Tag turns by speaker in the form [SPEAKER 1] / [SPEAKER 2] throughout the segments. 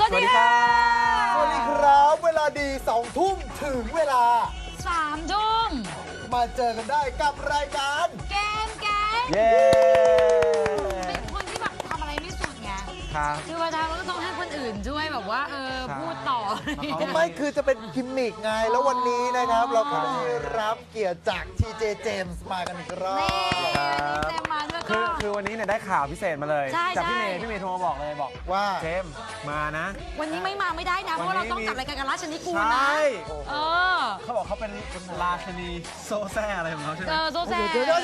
[SPEAKER 1] วัสดีค่ะ
[SPEAKER 2] สวัสดีครับเวลาดี2 ทุ่มถึงเวลา
[SPEAKER 1] 3 ทุ่ม
[SPEAKER 2] มาเจอกันได้กับรายการ
[SPEAKER 1] เกม
[SPEAKER 3] เย้
[SPEAKER 1] เป็นคนที่แบบทำอะไรไม่สุดไง
[SPEAKER 3] ครับ
[SPEAKER 1] คือเวลาเราก็ต้องให้คนอื่นช่วยแบบว่าพูดต่อ
[SPEAKER 2] ไม่คือจะเป็นกิมมิกไงแล้ววันนี้นะครับเราก็ได้รับเกียรติจาก TJ James มากันอีกรอบ
[SPEAKER 1] นี่เจมมาด้วยก็
[SPEAKER 3] คือวันนี้เนี่ยได้ข่าวพิเศษมาเลย
[SPEAKER 1] ใช่
[SPEAKER 3] จากพี่
[SPEAKER 1] ใช่
[SPEAKER 3] เมย์โทรมาบอกเลยบอก
[SPEAKER 2] ว่า
[SPEAKER 3] เจมส์มานะ
[SPEAKER 1] วันนี้ไม่มาไม่ได้นะ เพราะว่าเราต้องจัดรายการกับราชนิกูล
[SPEAKER 3] ใช
[SPEAKER 1] นะ
[SPEAKER 3] ่
[SPEAKER 1] เออ
[SPEAKER 3] เขาบอกเขาเป็นราชินีโซแซ่อะไรของเขาใช่ไหม
[SPEAKER 1] โซแซ
[SPEAKER 2] เดี๋ยว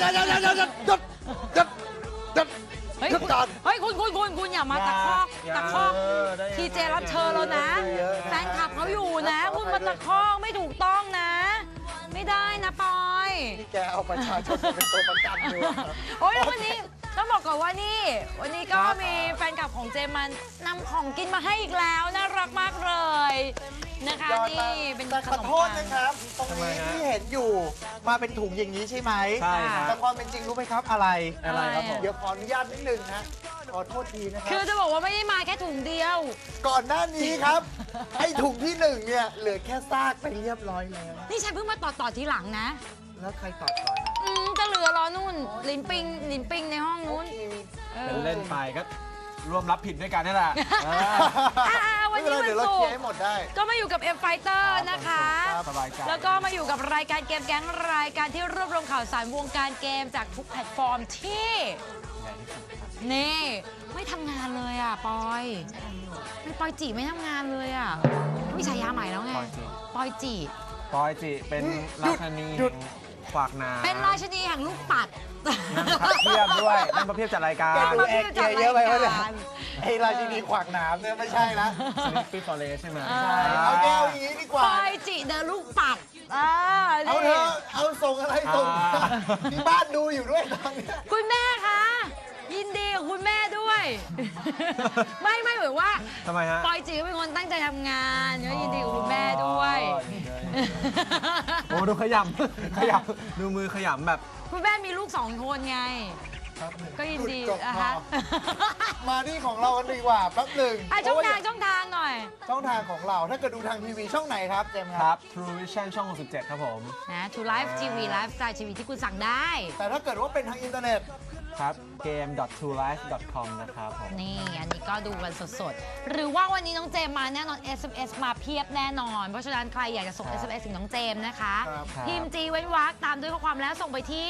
[SPEAKER 1] เฮ้ยคุณอย่ามาตะคอกทีเจรับเชิญแล้วนะ แฟนคลับเขาอยู่นะคุณมาตะคอกไม่ถูกต้องนะ ไม่ได้นะปอย
[SPEAKER 2] นี่แกเอาประชาชนเป็นตัวประกันอยู่
[SPEAKER 1] โอ้ยวันนี้ต้องบอกก่อนว่านี่ วันนี้ก็มีแฟนคลับของเจมมันนำของกินมาให้อีกแล้วน่ารักมากเลยนะคะ
[SPEAKER 2] ยอด
[SPEAKER 1] นี่
[SPEAKER 2] มาก
[SPEAKER 1] เป็น
[SPEAKER 2] แต่
[SPEAKER 1] ข
[SPEAKER 2] ขอน
[SPEAKER 1] ม
[SPEAKER 2] โทษ
[SPEAKER 1] ปัง
[SPEAKER 2] นะครับตรงนี้ที่เห็นอยู่มาเป็นถุงอย่างนี้ใช่ไหม
[SPEAKER 3] ใช่ครับ
[SPEAKER 2] แต่ความเป็นจริงรู้ไหมครับอะไร
[SPEAKER 3] อะไรครับผม
[SPEAKER 2] เดี๋ยวขออนุญาตนิดนึงนะขอโทษทีนะครั
[SPEAKER 1] คือจะบอกว่าไม่ได้มาแค่ถุงเดียว
[SPEAKER 2] ก่อนหน้านี้ครับไอ้ถุงที่หนึ่งเนี่ยเหลือแค่ซากไปเรียบร้อยแล้ว
[SPEAKER 1] นี่ฉันเพิ่งมาต่อทีหลังนะ
[SPEAKER 2] แล้วใครตอบก่อน
[SPEAKER 1] จะเหลือรอนู่นลินปิงในห้องนู้น
[SPEAKER 3] เป็นเล่นไปก็ร่วมรับผิดด้วยกันนี่แหละ
[SPEAKER 1] วัน
[SPEAKER 2] ไม่
[SPEAKER 1] นี้
[SPEAKER 2] เป็นไร
[SPEAKER 1] วัน
[SPEAKER 2] เดี๋ยวเรา
[SPEAKER 1] ศุ
[SPEAKER 2] เคลี
[SPEAKER 1] ก
[SPEAKER 2] ยร์ให้
[SPEAKER 1] ร์
[SPEAKER 2] หมดได้
[SPEAKER 1] ก็มาอยู่กับ M Fighter นะคะ
[SPEAKER 3] สบายใจ
[SPEAKER 1] แล้วก็มาอยู่กับรายการเกมแก๊งรายการที่รวบรวมข่าวสารวงการเกมจากทุกแพลตฟอร์มที่นี่ไม่ทำงานเลยอ่ะปอยไม่ปอยจีไม่ทำงานเลยอ่ะมีฉายาใหม่แล้วไงปอยจี
[SPEAKER 3] ปอยจิเป็นราชินี
[SPEAKER 2] หยุด
[SPEAKER 3] ขวากน้ำ
[SPEAKER 1] เป็นราชินีแห่งลูกปัด
[SPEAKER 3] นั่งพับเพียบด้วยนั่งพับเพียบจัดรายการ
[SPEAKER 2] แกดูแอคเกียร์เยอะไปวะเนี่ยไอ้ราชินีขวากหนามเนี่ยไม่ใช่ละ
[SPEAKER 3] สลิปปี้ฟอเรสใช่ไหม
[SPEAKER 2] เอาแก้วอย่างนี้ดีกว่า
[SPEAKER 1] ปอยจีเดินลูกปัด
[SPEAKER 2] เอาเถอะเอาส่งอะไรส่งที่บ้านดูอยู่ด้วยตอนนี้
[SPEAKER 1] คุณแม่คะยินดีกับคุณแม่ด้วย ไม่เหมือนว่า
[SPEAKER 3] ทำไมฮะ
[SPEAKER 1] ปอยจีก็เป็นคนตั้งใจทำงานก็ยินดีกับคุณแม่ด้วย
[SPEAKER 3] โอ้ดูขยำดูมือขยำแบบ
[SPEAKER 1] คุณแม่มีลูก2 คนไง ก็ยินดี
[SPEAKER 2] จบ
[SPEAKER 1] นะ
[SPEAKER 2] พอ
[SPEAKER 1] คะ
[SPEAKER 2] มาที่ของเรากันดีกว่าแป๊บหนึ่ง
[SPEAKER 1] ช่องทางหน่อย
[SPEAKER 2] ช่องทางของเราถ้าเกิดดูทางทีวีช่องไหนครับเจมส์
[SPEAKER 3] ค
[SPEAKER 2] ค
[SPEAKER 3] รั
[SPEAKER 2] รับ
[SPEAKER 3] บ True Vision ช่อง 67 ครับผม
[SPEAKER 1] นะ To Life TV Lifestyle TV ที่คุณสั่งได้
[SPEAKER 2] แต่ถ้าเกิดว่าเป็นทางอินเทอร์เน็ต
[SPEAKER 3] ครับ game.truelife.com นะครับผม
[SPEAKER 1] นี่ อันนี้ก็ดูกันสดๆ หรือว่าวันนี้น้องเจมมาแน่นอน SMS มาเพียบแน่นอน เพราะฉะนั้นใครอยากจะส่ง SMS ถึงน้องเจมนะคะ
[SPEAKER 2] ครับ
[SPEAKER 1] พิมพ์ G เว้นวรรคตามด้วยข้อความแล้วส่งไปที่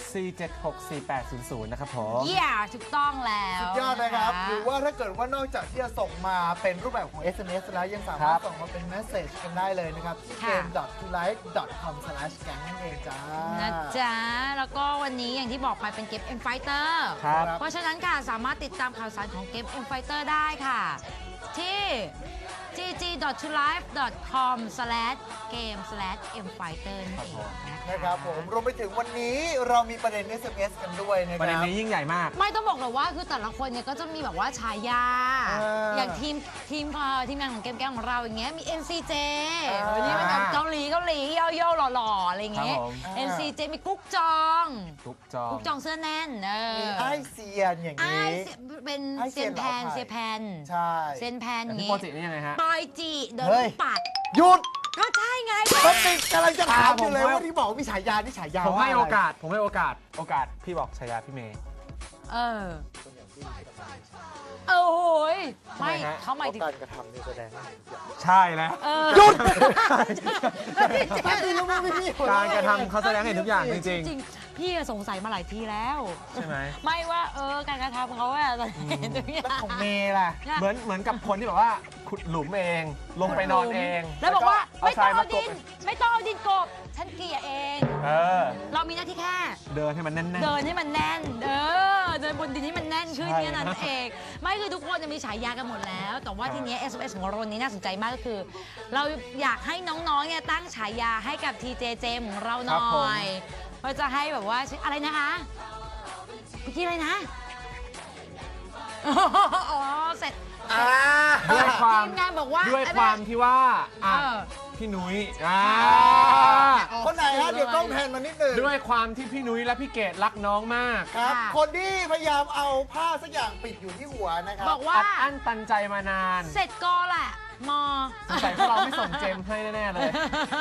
[SPEAKER 3] 4764800 นะครับผม
[SPEAKER 1] ถูกต้องแล้ว
[SPEAKER 2] สุดยอดนะครับหรือว่าถ้าเกิดว่านอกจากที่จะส่งมาเป็นรูปแบบของ SMS แล้วยังสามารถส่งมาเป็นเมสเซจกันได้เลยนะครับที่ game.tolife.com/gang นั่นเองจ้า
[SPEAKER 1] นะจ๊ะ แล้วก็วันนี้อย่างที่บอกไปเป็นเกม M Fighter
[SPEAKER 3] ครับ
[SPEAKER 1] เพราะฉะนั้นค่ะสามารถติดตามข่าวสารของเกม M Fighter ได้ค่ะ ที่ gg.tolife.com/game/mfighter นั่นเองนะคะ
[SPEAKER 2] นะครับผมรวมไปถึงวันนี้เรามีประเด็น SMS กันด้วยนะค
[SPEAKER 3] ประเด็น
[SPEAKER 2] รับ
[SPEAKER 3] นี้ยิ่งใหญ่มาก
[SPEAKER 1] ไม่ต้องบอกเลยว่าคือแต่ละคนเนี่ยก็จะมีแบบว่าฉายา อย่างทีมงานของเกมแก้วของเราอย่างเงี้ยมี NCJ วันนี้เป็นแบบเกาหลีย่อๆหล่อๆอะไรอย่างเงี้ย
[SPEAKER 3] ครับผม
[SPEAKER 1] NCJ มีกุ๊กจอง
[SPEAKER 3] ทุกจอ
[SPEAKER 1] กุ๊กจองเสื้อแน่น
[SPEAKER 2] มีไอเซียนอย่าง
[SPEAKER 1] ไอ้
[SPEAKER 2] นี้
[SPEAKER 1] เป็น
[SPEAKER 2] ไอ้เซี
[SPEAKER 1] เซี
[SPEAKER 2] ย
[SPEAKER 1] ย
[SPEAKER 2] น
[SPEAKER 1] นแพน
[SPEAKER 2] เหรอ
[SPEAKER 1] เซียแพน
[SPEAKER 2] ใช่
[SPEAKER 1] เซียนแพนอ
[SPEAKER 3] แต่
[SPEAKER 1] ย่าง
[SPEAKER 3] พี่
[SPEAKER 1] งี้
[SPEAKER 3] โปรจินี่ยังไงฮะ
[SPEAKER 1] ปอยจีเดิน
[SPEAKER 2] เฮ้ย
[SPEAKER 1] ปัด
[SPEAKER 2] หยุด
[SPEAKER 1] ก็ใช่ไง
[SPEAKER 2] ก็ติดกำลังจะถามอยู่เลย
[SPEAKER 3] ผมว่า
[SPEAKER 2] ว่าที่บอกมีฉายานี่ฉายา
[SPEAKER 3] ผมให้
[SPEAKER 2] ว่าะไร
[SPEAKER 3] โอกาสพี่บอกฉายาพี่เมย์
[SPEAKER 1] เออโอ้โหยไม่
[SPEAKER 3] ทำไมฮะ
[SPEAKER 1] เขาหมายถึง
[SPEAKER 2] การกระทำนี่แสดงให้เห็นอย่าง
[SPEAKER 3] ใช่แล้ว
[SPEAKER 2] หยุดแป๊บนึงแล้วไม่มีหัวเ
[SPEAKER 3] การกระทำเขาแสดงให้เห็นทุกอย่างจริง
[SPEAKER 1] จริงๆพี่สงสัยมาหลายทีแล้ว
[SPEAKER 3] ใช่ไหม
[SPEAKER 1] ไม่ว่าการกระทำเขาอะเห็นทุกอย่า
[SPEAKER 2] แล้ว
[SPEAKER 1] ง
[SPEAKER 2] ของเมย์ล่ะ
[SPEAKER 3] เหมือนกับคนที่แบบว่าขุดหลุมเอง ลงไปนอนเอง
[SPEAKER 1] แล้วบอกว่า
[SPEAKER 3] เอา
[SPEAKER 1] ไม่
[SPEAKER 3] ท
[SPEAKER 1] ต้
[SPEAKER 3] รา
[SPEAKER 1] อย ง
[SPEAKER 3] มา
[SPEAKER 1] เอา
[SPEAKER 3] ก
[SPEAKER 1] ดิ
[SPEAKER 3] บ
[SPEAKER 1] นไม่ต้องเอาดินกบฉันเกลี่ยเอง
[SPEAKER 3] เออ
[SPEAKER 1] เรามีหน้าที่แค่
[SPEAKER 3] เดินให้มันแน่นๆ
[SPEAKER 1] เดินให้มันแน่น เดินบนดินให้มันแน่นขึ้น
[SPEAKER 3] ใช่
[SPEAKER 1] แค่นั้นเอง ไม่คือทุกคนจะมีฉายากันหมดแล้ว แต่ว่าทีเนี้ย SMS ของเราวันนี้น่าสนใจมากก็คือ เราอยากให้น้องๆเนี่ยตั้งฉายาให้กับ TJJ ของเราหน่อยเพื่อจะให้แบบว่าอะไรนะคะเมื่อกี้อะไรนะ อ๋อเสร็จ
[SPEAKER 3] ด้วยความ
[SPEAKER 1] ทีมงานบอกว่า
[SPEAKER 3] ด้วยความที่ว่าอ่ะ
[SPEAKER 1] เออ
[SPEAKER 3] พี่นุ้ย
[SPEAKER 2] คนไหนฮะเดี๋ยวกล้องแพนมานิดหนึ่ง
[SPEAKER 3] ด้วยความที่พี่นุ้ยและพี่เกดรักน้องมาก
[SPEAKER 2] ครับ
[SPEAKER 1] ค่ะ
[SPEAKER 2] คนที่พยายามเอาผ้าสักอย่างปิดอยู่ที่หัวนะครับ
[SPEAKER 1] บอกว่า
[SPEAKER 3] อัดอั้นตันใจมานาน
[SPEAKER 1] เสร็จก็แหละมอ
[SPEAKER 3] สงสัยพวกเราไม่ส่งเจมให้แน่ๆเลย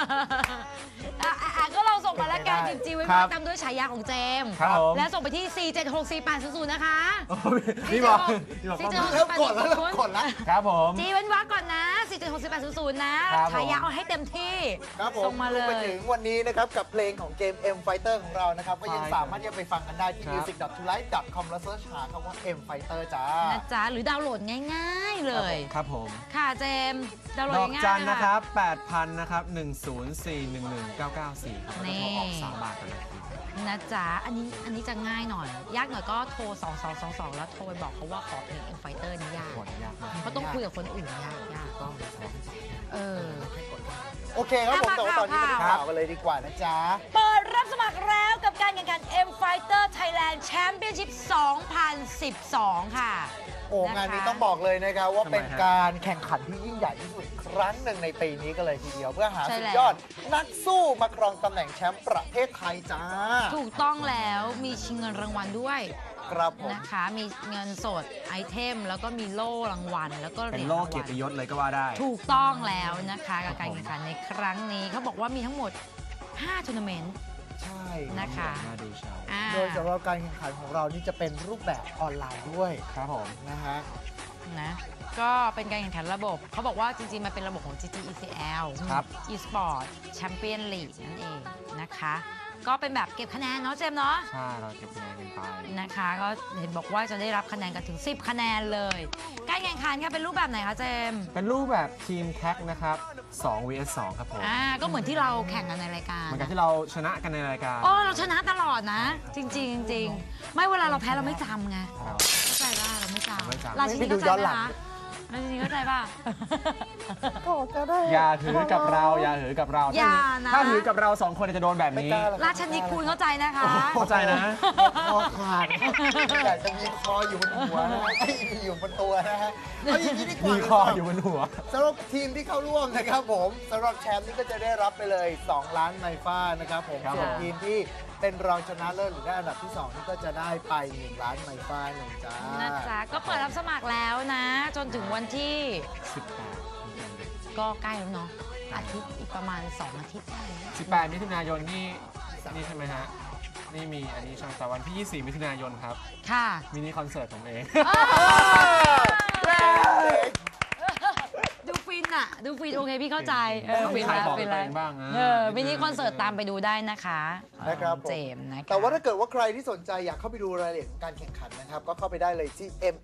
[SPEAKER 1] ก็เราส่งมาแล้วกันจริงๆไว้
[SPEAKER 3] ครั
[SPEAKER 1] ว่า
[SPEAKER 3] บ
[SPEAKER 1] ตามด้วยฉายาของเจมส์
[SPEAKER 3] ครับผม
[SPEAKER 1] และส่งไปที่ 4764800 นะคะ
[SPEAKER 3] โอ้ยนี่บอกต้อง
[SPEAKER 2] เริ่มกดแล้วเริ่มกดแล้ว
[SPEAKER 3] ครับผม
[SPEAKER 1] จีเว้นวรรคก่อนนะ 4764800 นะครับ
[SPEAKER 3] ผม
[SPEAKER 1] ฉายาเอาให้เต็มที่
[SPEAKER 2] ครับผม
[SPEAKER 1] ส่งมาเล
[SPEAKER 2] รวไป
[SPEAKER 1] ย
[SPEAKER 2] ถึงวันนี้นะครับกับเพลงของเกม M Fighter ของเรานะครับก็ยัง
[SPEAKER 3] ใช่
[SPEAKER 2] สามารถที่จะไปฟังกันได้ที่
[SPEAKER 3] ครับ
[SPEAKER 2] music.tolife.com แล้วเสิร์ชหาคำว่า M Fighter จ้า
[SPEAKER 1] นะจ๊ะ หรือดาวน์โหลดง่ายๆเลย
[SPEAKER 3] ครับผม
[SPEAKER 1] ค่ะเจมส์ดาวน์โหล
[SPEAKER 3] ด
[SPEAKER 1] ด
[SPEAKER 3] อก
[SPEAKER 1] ง่ายๆ
[SPEAKER 3] จัน
[SPEAKER 1] เลย
[SPEAKER 3] นะครับ 8,000 นะครับ 104111994 ครับแล้วก็
[SPEAKER 1] นี่
[SPEAKER 3] โทรออก3 บาทกันนะครับ
[SPEAKER 1] นะจ๊ะ อันนี้จะง่ายหน่อย ยากหน่อยก็โทร 2222 แล้วโทรไปบอกเขาว่าขอเพลง M Fighter นี่ยาก
[SPEAKER 3] กดยากมาก
[SPEAKER 1] เพราะต้องคุยกับคนอื่นยาก
[SPEAKER 3] ต้อง
[SPEAKER 1] เออ
[SPEAKER 2] โอเคครับผมแต่ว่าตอนนี้มาดู
[SPEAKER 1] ครับ
[SPEAKER 2] ข่าวกันเลยดีกว่านะจ๊ะ
[SPEAKER 1] เปิดรับสมัครแล้วกับการแข่งขัน M Fighter Thailand Championship 2012 ค่ะ
[SPEAKER 2] โอ้
[SPEAKER 1] นะคะ
[SPEAKER 2] งานนี้ต้องบอกเลยนะครับว่า
[SPEAKER 3] ทำไม
[SPEAKER 2] เป็น
[SPEAKER 3] ฮะ
[SPEAKER 2] การแข่งขันที่ยิ่งใหญ่ที่สุดครั้งหนึ่งในปีนี้กันเลยทีเดียว เพื่อหา
[SPEAKER 1] ใช่
[SPEAKER 2] สุด
[SPEAKER 1] แล้ว
[SPEAKER 2] ยอดนักสู้มาครองตำแหน่งแชมป์ประเทศไทยจ้า
[SPEAKER 1] ถูกต้องแล้วมีชิงเงินรางวัลด้วย
[SPEAKER 2] ครับผม
[SPEAKER 1] นะคะ มีเงินสดไอเทม แล้วก็มีโล่รางวัล แล้วก็เห
[SPEAKER 3] เป็น
[SPEAKER 1] รียญ
[SPEAKER 3] โล
[SPEAKER 1] ราก ง
[SPEAKER 3] เกีย
[SPEAKER 1] วั
[SPEAKER 3] รติ
[SPEAKER 1] ล
[SPEAKER 3] ยศเลยก็ว่าได้
[SPEAKER 1] ถูกต้องแล้วนะคะกับการแข่งขันในครั้งนี้เขาบอกว่ามีทั้งหมด 5 ทัวร์นาเมนต์
[SPEAKER 2] ใช่
[SPEAKER 1] นะคะ
[SPEAKER 3] น่าดูเชียว
[SPEAKER 1] อ่า
[SPEAKER 2] โดยสำหรับการแข่งขันของเรานี่จะเป็นรูปแบบออนไลน์ด้วย
[SPEAKER 3] ครับผม
[SPEAKER 2] นะฮะ
[SPEAKER 1] นะก็เป็นการแข่งขันระบบ เขาบอกว่าจริงๆ มันเป็นระบบของ GGECL
[SPEAKER 3] ครับ
[SPEAKER 1] eSport Champion League นั่นเองนะคะ ก็เป็นแบบเก็บคะแนนเนาะเจมส์เนาะ
[SPEAKER 3] ใช่ เราเก็บคะแนนกันไป
[SPEAKER 1] นะคะ ก็เห็นบอกว่าจะได้รับคะแนนกันถึง 10 คะแนนเลย การแข่งขันค่ะเป็นรูปแบบไหนคะเจมส์
[SPEAKER 3] เป็นรูปแบบทีมแท็กนะครับ2 vs 2 ครับผม
[SPEAKER 1] ก็เหมือนที่เราแข่งกันในรายการ
[SPEAKER 3] เหมือนกับที่เราชนะกันในรายการ
[SPEAKER 1] โอ้เราชนะตลอดนะ จริงๆจริงๆไม่เวลาเราแพ้เราไม่จำไง
[SPEAKER 3] ครับ
[SPEAKER 1] เข้าใจป่ะเราไม่จ
[SPEAKER 3] ไม่
[SPEAKER 1] ำ
[SPEAKER 3] จำ
[SPEAKER 1] ราชินี
[SPEAKER 2] ไม่ดู
[SPEAKER 1] เข้าใจ
[SPEAKER 2] ย้อน
[SPEAKER 1] ไหม
[SPEAKER 2] หลัง
[SPEAKER 1] คะราชินีเข้าใจป่ะ
[SPEAKER 2] ก็ได้
[SPEAKER 3] อย่าถือกับเรา อย่าถือกับเรา
[SPEAKER 1] อย่านะ
[SPEAKER 3] ถ้าถือกับเรา2 คนจะโดนแบบ
[SPEAKER 2] ไม่
[SPEAKER 3] นี้
[SPEAKER 2] กล้าหรอก
[SPEAKER 1] ราชนีคุณเข้าใจนะคะ
[SPEAKER 3] เข้าใจนะ
[SPEAKER 2] คอขาดอยากจะมีคออยู่บนหัวนะฮะอยู่บนตัวนะฮะเอาอย่างนี้ดีกว่า
[SPEAKER 3] มีคออยู่บนหัว
[SPEAKER 2] สำหรับทีมที่เข้าร่วมนะครับผมสำหรับแชมป์นี่ก็จะได้รับไปเลย 2 ล้านไมฟ้านะครับผม
[SPEAKER 3] ครับ
[SPEAKER 2] ส่วน
[SPEAKER 3] ผม
[SPEAKER 2] ทีมที่เป็นรองชนะเลิศหรือได้อันดับที่ 2 นี่ก็จะได้ไป 1 ล้านไมฟ้าเลยจ้า
[SPEAKER 1] นะจ๊ะก็เปิดรับสมัครแล้วนะ จนถึงวันที่
[SPEAKER 3] 18
[SPEAKER 1] ก็ใกล้แล้วเนาะอาทิตย์อีกประมาณ 2 อาทิตย์ได้แล้ว
[SPEAKER 3] 18 มิถุนายนนี่ใช่ไหมฮะ นี่มีอันนี้ช่างแต่วันที่ 24 มิถุนายนครับ
[SPEAKER 1] ค่ะ
[SPEAKER 3] มินิคอนเสิร์ตผมเอง
[SPEAKER 1] ดูฟินอะดูฟินโอเคพี่เข้าใจ
[SPEAKER 3] ต้อง
[SPEAKER 1] ฟิน
[SPEAKER 3] ขาย
[SPEAKER 1] แล้ว
[SPEAKER 3] ของ
[SPEAKER 1] ฟิน
[SPEAKER 3] ตัว
[SPEAKER 1] แล้ว
[SPEAKER 3] เองบ้างนะ
[SPEAKER 1] มินิคอนเสิร์ตตามไปดูได้นะคะ
[SPEAKER 2] นะครับผม
[SPEAKER 1] เจมส์นะคะ
[SPEAKER 2] แต่ว่าถ้าเกิดว่าใครที่สนใจอยากเข้าไปดูรายละเอียดของการแข่งขันนะครับ ก็เข้าไปได้เลยที่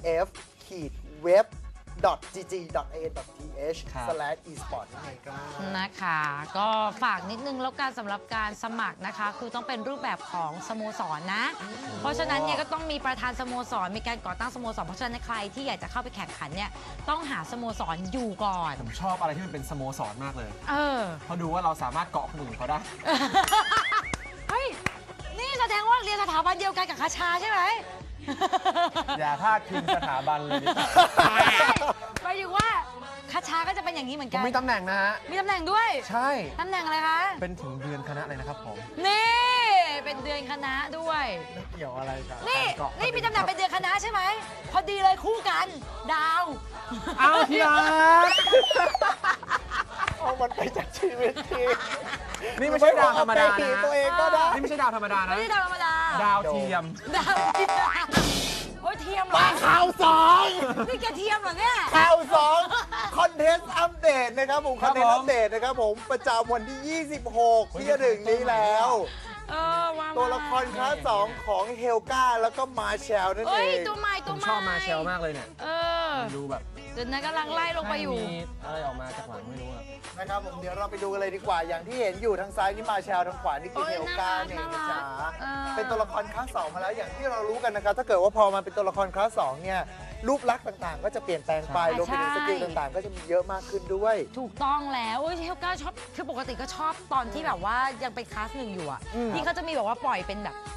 [SPEAKER 2] mf-web.gg.a.th/esport นั่นเองครับ
[SPEAKER 1] นะคะก็ฝากนิดนึงแล้วกันสำหรับการสมัครนะคะ คือต้องเป็นรูปแบบของสโมสรนะ เพราะฉะนั้นเนี่ยก็ต้องมีประธานสโมสรมีการก่อตั้งสโมสรเพราะฉะนั้นใครที่อยากจะเข้าไปแข่งขันเนี่ยต้องหาสโมสรอยู่ก่อน
[SPEAKER 3] ผมชอบอะไรที่มันเป็นสโมสรมากเลย
[SPEAKER 1] เออ
[SPEAKER 3] เพราะดูว่าเราสามารถเกาะคนอื่นเขาได้
[SPEAKER 1] เฮ้ยนี่แสดงว่าเรียนสถาบันเดียวกันกับคาชาใช่ไหม
[SPEAKER 3] อย่าพลาดพิงสถาบันเลยดิ
[SPEAKER 1] หมายถึงว่าคาชาก็จะเป็นอย่างนี้เหมือน
[SPEAKER 3] ผม
[SPEAKER 1] กัน
[SPEAKER 3] มีตำแหน่งนะฮะ
[SPEAKER 1] มีตำแหน่งด้วย
[SPEAKER 3] ใช่
[SPEAKER 1] ตำแหน่งอะไรคะ
[SPEAKER 3] เป็นถึงเดือนคณะเลยนะครับผม
[SPEAKER 1] นี่เป็นเดือนคณะด้วย
[SPEAKER 2] เกี่ยวอะไรกัน
[SPEAKER 1] นี่
[SPEAKER 3] การเกาะ
[SPEAKER 1] นี่มีตำแหน่งเป็นเดือนคณะใช่ไหมพอดีเลยคู่กัน ดาว
[SPEAKER 3] เอาที่รัก
[SPEAKER 2] เอามันไปจากชีวิตที
[SPEAKER 3] นี่ไม่ใช่ดาวธรรมดา
[SPEAKER 2] ไป
[SPEAKER 3] นะ
[SPEAKER 2] ตัวเองก็ได้
[SPEAKER 3] นี่ไม่ใช่ดาวธรรมดานะ
[SPEAKER 1] ไม่ใช่ดาวธรรมดา
[SPEAKER 3] ดาวเทียม
[SPEAKER 1] ดาวเทียมโอ้ยเทียมเหรอ
[SPEAKER 2] ข่าวสอง
[SPEAKER 1] นี่แกเทียมเหรอเนี่ย
[SPEAKER 2] ข่าวสองคอนเทนต์อัปเดตนะครับผม
[SPEAKER 3] ค
[SPEAKER 2] ค
[SPEAKER 3] รั
[SPEAKER 2] อบ นเทน
[SPEAKER 3] ผม
[SPEAKER 2] ต์อัปเดตนะครับผมประจำวันที่ 26 ที่จะถึงนี้แล้ว
[SPEAKER 1] ว่ามา
[SPEAKER 2] ตัวละครคลาส2ของเฮลกาแล้วก็มาแชลนั่น
[SPEAKER 1] เอ้
[SPEAKER 2] เอย ง
[SPEAKER 1] ตัวใหม่
[SPEAKER 3] ผ
[SPEAKER 1] ตัว
[SPEAKER 3] ม
[SPEAKER 1] ใหม่
[SPEAKER 3] ชอบมาเชลมากเลยเนี่ย ดูแบบ
[SPEAKER 1] เดี๋ยวนั้นกำลังไล่ลงไปอยู่
[SPEAKER 3] มีอะไรออกมาจากหลังไม่รู้อะ
[SPEAKER 2] นะครับผมเดี๋ยวเราไปดูกันเลยดีกว่า อย่างที่เห็นอยู่ทางซ้ายนี่มาแชลทางขวานี่คือ
[SPEAKER 1] โอ้ย
[SPEAKER 2] เฮลกาเนี่ย
[SPEAKER 1] น่ารั
[SPEAKER 2] นะ
[SPEAKER 1] ก
[SPEAKER 2] จ๊ะ
[SPEAKER 1] เออ
[SPEAKER 2] เป็นตัวละครคลาส2มาแล้วอย่างที่เรารู้กันนะครับถ้าเกิดว่าพอมาเป็นตัวละครคลาส2เนี่ยรูปลักษณ์ต่างๆ ก็จะเปลี่ยนแปลงไปรวมไปถึงสกิลต่างๆ ก็จะมีเยอะมากขึ้นด้วย
[SPEAKER 1] ถูกต้องแล้วโอ้ยเฮลก้าชอบคือปกติก็ชอบตอนที่แบบว่ายังเป็นคลาส 1อยู่อ่ะ
[SPEAKER 2] อืม
[SPEAKER 1] ที่เขาจะมีแบบว่าปล่อยเป็นแบบ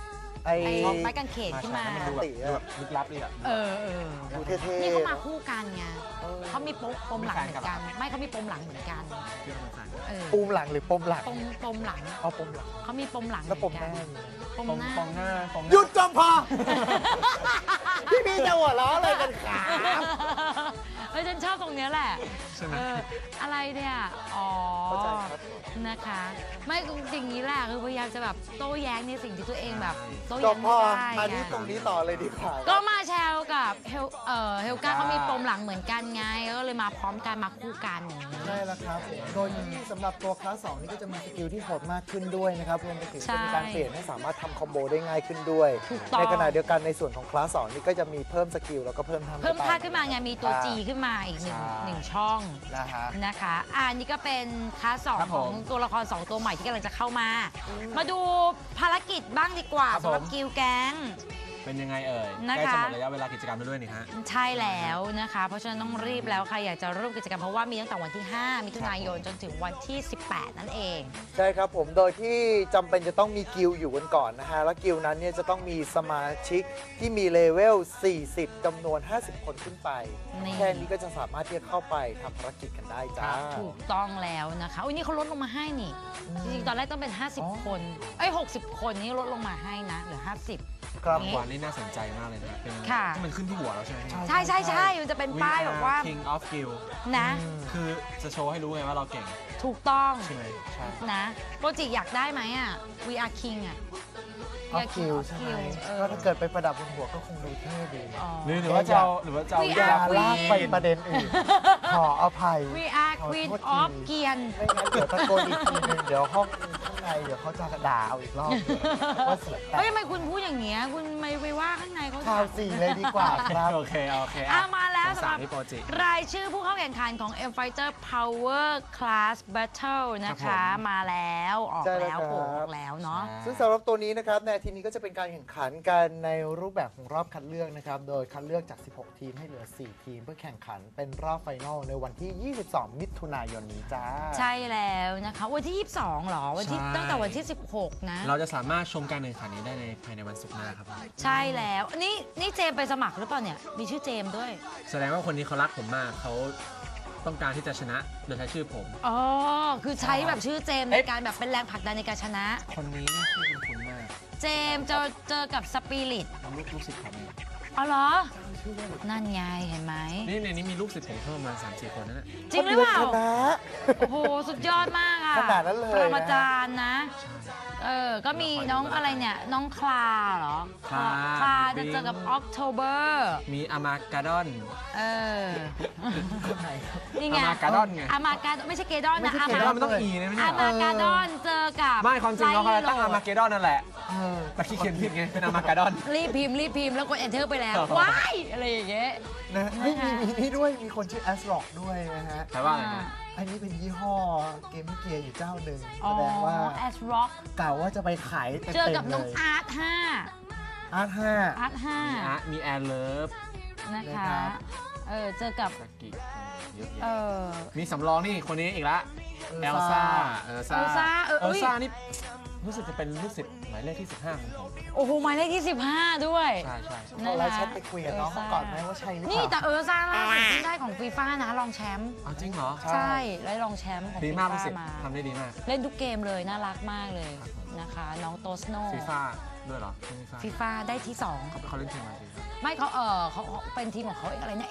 [SPEAKER 2] ไอ้
[SPEAKER 1] ไม้กางเขนขึ้นมา
[SPEAKER 3] มันดูแบบลึกลับดีอ่ะ
[SPEAKER 1] เออ
[SPEAKER 2] ดูเท่ๆ
[SPEAKER 1] นี่เขามาคู่กันไง
[SPEAKER 2] เออ
[SPEAKER 1] เขามีปมหลังเหมือนกัน ไม่เขามีปมหลังเหมือนกัน
[SPEAKER 3] ที่เราใส่
[SPEAKER 1] เออ
[SPEAKER 2] ปูมหลังหรือปมหลัง
[SPEAKER 1] ปมหลัง
[SPEAKER 2] เอาปมหลัง
[SPEAKER 1] เขามีปมหลัง
[SPEAKER 2] แล้วปมห
[SPEAKER 1] เห
[SPEAKER 2] น้า
[SPEAKER 1] มือน
[SPEAKER 2] มี
[SPEAKER 1] กันปมหน้า
[SPEAKER 3] ปมหน้าปมหน้า
[SPEAKER 2] หยุดจอมพอ พี่มีจะหัวเราะอะไรกันขา
[SPEAKER 1] เฮ้ยฉันชอบตรงเนี้ยแหละ
[SPEAKER 3] ใช่ไหม
[SPEAKER 1] อะไรเนี่ย อ๋อ
[SPEAKER 2] เข้าใจครับ
[SPEAKER 1] นะคะ ไม่จริงๆนี้แหละคือพยายามจะแบบโต้แย้งในสิ่งที่ตัวเองแบบโต้
[SPEAKER 2] จ
[SPEAKER 1] แย้
[SPEAKER 2] อง มพ
[SPEAKER 1] ไม่
[SPEAKER 2] อ
[SPEAKER 1] ได้
[SPEAKER 2] อันนี้
[SPEAKER 1] ไง
[SPEAKER 2] ตรงนี้ต่อเลยดีกว่า
[SPEAKER 1] ก็มาแชลกับเฮลกาเขามีปมหลังเหมือนกันไงก็เลยมาพร้อมกันมาคู่กันอย่างนี้
[SPEAKER 2] ใช่แล้วครับผมโดยที่สำหรับตัวคลาส2นี่ก็จะมีสกิลที่โหดมากขึ้นด้วยนะครับรวมไปถึง
[SPEAKER 1] ใช่
[SPEAKER 2] จะมีการเปลี่ยนให้สามารถทำคอมโบได้ง่ายขึ้นด้วย
[SPEAKER 1] ถูกต้อง
[SPEAKER 2] ในขณะเดียวกันในส่วนของคลาส2นี่ก็จะมีเพิ่มสกิลแล้วก็เพิ่มทำ
[SPEAKER 1] เพิ่มค่าขึ้นมาไงมีตัว G ขึ้นมาอีกหนึ่งช่อง
[SPEAKER 2] นะฮะ
[SPEAKER 1] นะคะอันนี้ก็เป็นคลาสสอง
[SPEAKER 3] ครับ
[SPEAKER 1] ข
[SPEAKER 3] ผ
[SPEAKER 1] อง
[SPEAKER 3] ม
[SPEAKER 1] ตัวละคร 2 ตัวใหม่ที่กำลังจะเข้ามา มาดูภารกิจบ้างดีกว่า
[SPEAKER 3] ครับ
[SPEAKER 1] สำหรับ
[SPEAKER 3] ผม
[SPEAKER 1] กิลแก๊ง
[SPEAKER 3] เป็นยังไงเอ่ย
[SPEAKER 1] นะคะ
[SPEAKER 3] ใกล้จะหมดระยะเวลากิจกรรมแล้วด้วยนี่ฮะ
[SPEAKER 1] ใช่แล้วนะคะ เพราะฉะนั้นต้องรีบแล้วใครอยากจะร่วมกิจกรรมเพราะว่ามีตั้งแต่วันที่ 5 มิถุนายนจนถึงวันที่ 18 นั่นเอง
[SPEAKER 2] ใช่ครับผมโดยที่จำเป็นจะต้องมีกิลด์อยู่กันก่อนนะฮะ แล้วกิลด์นั้นเนี่ยจะต้องมีสมาชิกที่มีเลเวล 40 จำนวน 50 คนขึ้นไป
[SPEAKER 1] นี่
[SPEAKER 2] แค่นี้ก็จะสามารถที่จะเข้าไปทำภารกิจกันได้จ้า
[SPEAKER 1] ถูกต้องแล้วนะคะอุ้ยนี่เขาลดลงมาให้นี่ จริงๆ ตอนแรกต้องเป็น
[SPEAKER 2] อ๋อ
[SPEAKER 1] 50 คน60 คนนี่ลดลงมาให้นะเหลือ 50
[SPEAKER 2] ครับ
[SPEAKER 1] นี่
[SPEAKER 3] วันนี้น่าสนใจมากเลยนะเป็น
[SPEAKER 1] ค่ะ
[SPEAKER 3] ที่มันขึ้นที่หัวเราใช่ไหม
[SPEAKER 1] ใช่ใช่ใช่มันจะเป็นป้ายบอกว่า
[SPEAKER 3] King of Guild
[SPEAKER 1] นะ
[SPEAKER 3] คือจะโชว์ให้รู้ไงว่าเราเก่ง
[SPEAKER 1] ถูกต้อง
[SPEAKER 3] ใช่ไหมใช่
[SPEAKER 1] นะโปรจิอยากได้ไหมอ่ะ We are King อ่ะ
[SPEAKER 2] ออฟคิวใช่ไหมก็ถ้าเกิดไปประดับบนหัวก็คงดูเท่ดี
[SPEAKER 3] หรือว่าจะเอาหรือว่าจะเอา
[SPEAKER 1] We
[SPEAKER 2] อย่า
[SPEAKER 1] are
[SPEAKER 2] ลากไปประเด็นอื่น ขออภัย
[SPEAKER 1] We are Queen
[SPEAKER 2] ขอโทษที
[SPEAKER 1] of เกียน
[SPEAKER 2] ไม่งั้นเดี๋ยวตะโกนอีกทีนึงเดี๋ยวห้องข้างในเดี๋ยวเขาจะด่าเอาอีกรอบว่าเสียงแต
[SPEAKER 1] เฮ้ย
[SPEAKER 2] ก
[SPEAKER 1] ทำไมคุณพูดอย่างเงี้ยคุณไม่ไปว่าข้างในเขา
[SPEAKER 2] ข่าวสี่เลยดีกว่าครับ
[SPEAKER 3] โอเคโอเค
[SPEAKER 1] มาแล้ว
[SPEAKER 3] สง
[SPEAKER 1] สำห
[SPEAKER 3] สา
[SPEAKER 1] รั
[SPEAKER 3] ร
[SPEAKER 1] บ
[SPEAKER 3] พี่โปรจิ
[SPEAKER 1] รายชื่อผู้เข้าแข่งขันของ M Fighter Power Class Battle นะ
[SPEAKER 3] ครั
[SPEAKER 1] คะ
[SPEAKER 3] บผม
[SPEAKER 1] มาแล้วออก
[SPEAKER 2] ใช่แล้ว
[SPEAKER 1] แล้ว
[SPEAKER 2] ครับ
[SPEAKER 1] โผล่ออกแล้วเนาะ
[SPEAKER 2] ซึ่งสำหรับตัวนี้นะครับในทีนี้ก็จะเป็นการแข่งขันกันในรูปแบบของรอบคัดเลือกนะครับ โดยคัดเลือกจาก 16 ทีมให้เหลือ 4 ทีม เพื่อแข่งขันเป็นรอบไฟนอลในวันที่ 22 มิถุนายนนี้จ้า
[SPEAKER 1] ใช่แล้วนะคะ วันที่ 22 เหรอวันที่
[SPEAKER 3] ใช่
[SPEAKER 1] ตั้งแต่วันที่ 16 นะ
[SPEAKER 3] เราจะสามารถชมการแข่งขันนี้ได้ในภายในวันศุกร์หน้าครับ
[SPEAKER 1] ใช่แล้วนี่เจมส์ไปสมัครหรือเปล่าเนี่ย มีชื่อเจมส์ด้วย
[SPEAKER 3] แสดงว่าคนนี้เขารักผมมากเขาต้องการที่จะชนะโดยใช้ชื่อผม
[SPEAKER 1] อ๋อ คือใช้แบบชื่อเจมส์ในการแบบเป็นแรงผลักดันในการชนะ
[SPEAKER 3] คนนี้นี่ชื่อคุ้นๆมาก
[SPEAKER 1] เจมส์เจอกับสปิริต
[SPEAKER 3] เป็นลูกศิษย์ผมเอง
[SPEAKER 1] อ๋อเหรอ นั่นไงเห็นไหม
[SPEAKER 3] นี่ในนี้มีลูกศิษย์ผมเพิ่มประมาณ3-4 คนนั่นแหละ
[SPEAKER 1] จริงหรือเปล่า
[SPEAKER 2] คณะ
[SPEAKER 1] โอ้โห สุดยอดมากอ่ะ
[SPEAKER 2] ขนาดนั้นเลย
[SPEAKER 1] ปรมาจารย์นะ
[SPEAKER 3] ใช่
[SPEAKER 1] ก็มีน้องอะไรเนี่ย น้องคลาเหรอ
[SPEAKER 3] คลา
[SPEAKER 1] คลาจะเจอกับออกโทเบอร์
[SPEAKER 3] มีอามากาดอน
[SPEAKER 1] เออ
[SPEAKER 2] คนไหนครับ
[SPEAKER 1] นี่ไง
[SPEAKER 3] อามากาดอนไง
[SPEAKER 1] อามากาดอนไม่ใช่เกดอน
[SPEAKER 2] ไม่
[SPEAKER 1] นะ
[SPEAKER 2] ใช่
[SPEAKER 1] อา
[SPEAKER 2] เก
[SPEAKER 3] เก
[SPEAKER 2] ด
[SPEAKER 3] ด
[SPEAKER 2] อ
[SPEAKER 3] อน นมันต้องอีนะไม่ใช่
[SPEAKER 1] อา
[SPEAKER 3] เหรอ
[SPEAKER 1] มากาดอนเจอกับ
[SPEAKER 3] ไม่ความจริงเขา
[SPEAKER 1] ไล
[SPEAKER 3] ตั้งอามาเกดอนนั่นแหละ
[SPEAKER 2] เออ
[SPEAKER 3] แต่ขี้เขียนผิดไงเป็นอามากาดอน
[SPEAKER 1] รีบพิมพ์แล้วกด enter ไปแล้ว
[SPEAKER 3] อ๋อ
[SPEAKER 1] ว้ายอะไรอย่างเงี้ย
[SPEAKER 2] นะไม่มีนี่ด้วยมีคนชื่อ a s r o c k ด้วยนะฮะ
[SPEAKER 3] แปลว่าอะไรนะ
[SPEAKER 2] อันนี้เป็นยี่ห้อเกมเกียร์อยู่เจ้าหนึ่ง
[SPEAKER 1] อ๋
[SPEAKER 2] แส
[SPEAKER 1] อ
[SPEAKER 2] ดงว่า
[SPEAKER 1] as rock
[SPEAKER 2] กล่าวว่าจะไปขายเต็ม
[SPEAKER 1] เจอกับ
[SPEAKER 2] ๆเล
[SPEAKER 1] น้อง
[SPEAKER 2] ย
[SPEAKER 1] อาร์ต
[SPEAKER 2] อาร์ตห้า
[SPEAKER 1] 5อาร์ต
[SPEAKER 3] มีอาร์ตมีแอร์เลิฟ
[SPEAKER 1] 5นะคะ
[SPEAKER 2] นะครับ
[SPEAKER 1] เจอกับ
[SPEAKER 3] สกิเยอะ
[SPEAKER 1] เอ
[SPEAKER 3] แยะ
[SPEAKER 1] อ
[SPEAKER 3] มีสำรองนี่คนนี้อีกละเอลซ่าเอล
[SPEAKER 1] เอลซ่า
[SPEAKER 3] ซ่านี่รู้สึกจะเป็นลูกศิษย์หมายเลขที่ 15 ของผม
[SPEAKER 1] โอ้โหหมายเลขที่15 ด้วย
[SPEAKER 3] ใช่ใช่
[SPEAKER 2] พอแล้วฉันไปคุยกับน้องเขาก่อนไหมว่าใช่หรือเป
[SPEAKER 1] นี่
[SPEAKER 2] ล่า
[SPEAKER 1] แต่ซ่าล่าสุดที่ได้ของฟีฟ่านะรองแชมป์
[SPEAKER 3] เอาจริงเหรอ
[SPEAKER 2] ใช่
[SPEAKER 1] ใช่ได้รองแชมป์ของ
[SPEAKER 3] ดี
[SPEAKER 1] ฟี
[SPEAKER 3] มาก
[SPEAKER 1] ฟ่า
[SPEAKER 3] ลูกศิษย์
[SPEAKER 1] มา
[SPEAKER 3] ทำได้ดีมาก
[SPEAKER 1] เล่นทุกเกมเลยน่ารักมากเลย
[SPEAKER 3] ครับผม
[SPEAKER 1] นะคะ น้องโตสโน
[SPEAKER 3] ฟีฟ่าด้วยเหรอฟี
[SPEAKER 1] ฟีฟ่าได้ที่ 2
[SPEAKER 3] เขาเล่นทีมอะไรฟีฟ่า
[SPEAKER 1] ไม่เขาเขาเป็นทีมของเขาอะไรนะ